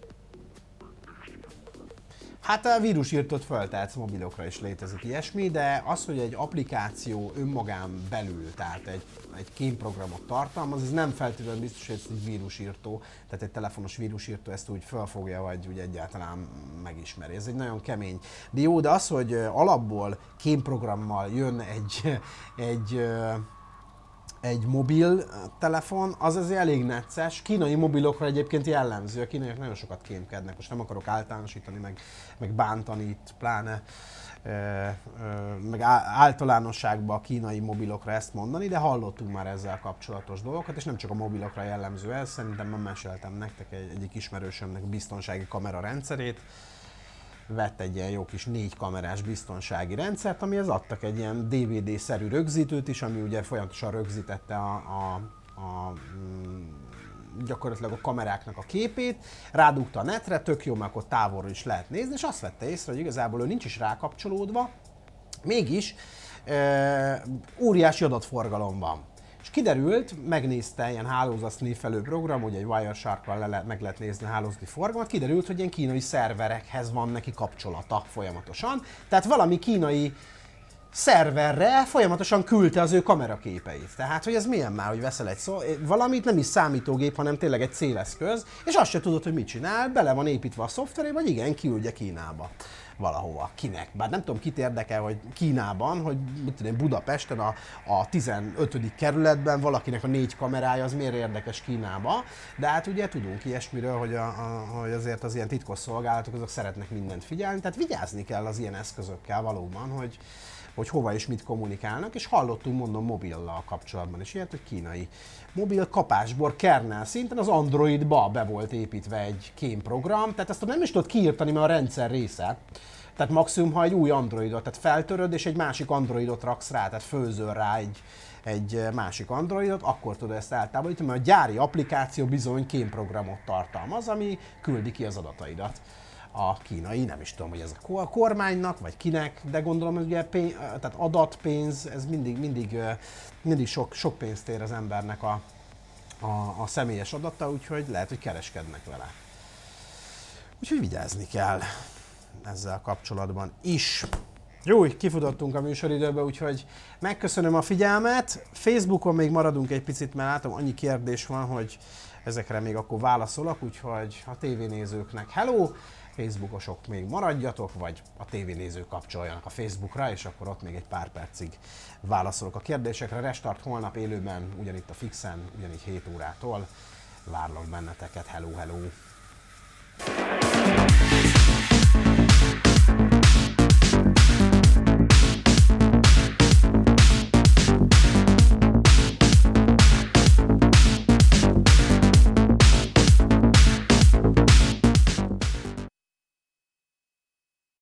Hát a vírusírtót föltehetsz, mobilokra is létezik ilyesmi, de az, hogy egy applikáció önmagán belül, tehát egy, egy kémprogramot tartalmaz, ez nem feltétlenül biztos, hogy ez egy vírusírtó, tehát egy telefonos vírusírtó ezt úgy felfogja, vagy úgy egyáltalán megismeri. Ez egy nagyon kemény. De jó, de az, hogy alapból kémprogrammal jön egy, egy egy mobil telefon, az azért elég necces. Kínai mobilokra egyébként jellemző, a kínaiak nagyon sokat kémkednek, most nem akarok általánosítani, meg, meg bántani itt, pláne ö, ö, meg általánosságban a kínai mobilokra ezt mondani, de hallottunk már ezzel kapcsolatos dolgokat, és nem csak a mobilokra jellemző ez, szerintem nem meséltem nektek egy, egyik ismerősömnek biztonsági kamera rendszerét, vett egy ilyen jó kis négy kamerás biztonsági rendszert, amihez adtak egy ilyen dé vé dé-szerű rögzítőt is, ami ugye folyamatosan rögzítette a, a, a gyakorlatilag a kameráknak a képét, rádugta a netre, tök jó, mert akkor távolról is lehet nézni, és azt vette észre, hogy igazából ő nincs is rákapcsolódva, mégis e, óriási adatforgalom van. És kiderült, megnézte ilyen hálózatsznéfelő program, ugye egy Wireshark-kal le, meg lehet nézni a hálózati forgalmat, kiderült, hogy ilyen kínai szerverekhez van neki kapcsolata folyamatosan. Tehát valami kínai szerverre folyamatosan küldte az ő kameraképeit. Tehát, hogy ez milyen már, hogy veszel egy szó, valamit nem is számítógép, hanem tényleg egy céleszköz, és azt se tudod, hogy mit csinál, bele van építve a szoftverébe, vagy igen, küldje Kínába. Valahova. Kinek? Bár nem tudom, kit érdekel, hogy Kínában, hogy mit tudom, Budapesten a, a tizenötödik kerületben valakinek a négy kamerája, az miért érdekes Kínába. De hát ugye tudunk ilyesmiről, hogy, a, a, hogy azért az ilyen titkos szolgálatok azok szeretnek mindent figyelni, tehát vigyázni kell az ilyen eszközökkel valóban, hogy, hogy hova és mit kommunikálnak, és hallottunk, mondom, mobillal kapcsolatban is ilyet, hogy kínai mobil kapásbor kernel szinten az Androidba be volt építve egy kémprogram, tehát ezt nem is tudod kiírtani, mert a rendszer része. Tehát maximum, ha egy új Androidot, tehát feltöröd, és egy másik Androidot raksz rá, tehát főzöl rá egy, egy másik Androidot, akkor tudod ezt eltávolítani, mert a gyári applikáció bizony kémprogramot tartalmaz, ami küldi ki az adataidat. A kínai, nem is tudom, hogy ez a kormánynak, vagy kinek, de gondolom, hogy ugye pénz, tehát adatpénz, ez mindig, mindig, mindig sok, sok pénzt ér az embernek a, a, a személyes adata, úgyhogy lehet, hogy kereskednek vele. Úgyhogy vigyázni kell ezzel kapcsolatban is. Jó, kifutottunk a műsoridőbe, úgyhogy megköszönöm a figyelmet. Facebookon még maradunk egy picit, mert látom, annyi kérdés van, hogy ezekre még akkor válaszolok, úgyhogy a tévénézőknek hello, Facebookosok még maradjatok, vagy a tévénézők kapcsoljanak a Facebookra, és akkor ott még egy pár percig válaszolok a kérdésekre. Restart holnap élőben, ugyanitt a Fixen, ugyanígy hét órától. Várlak benneteket, hello, hello!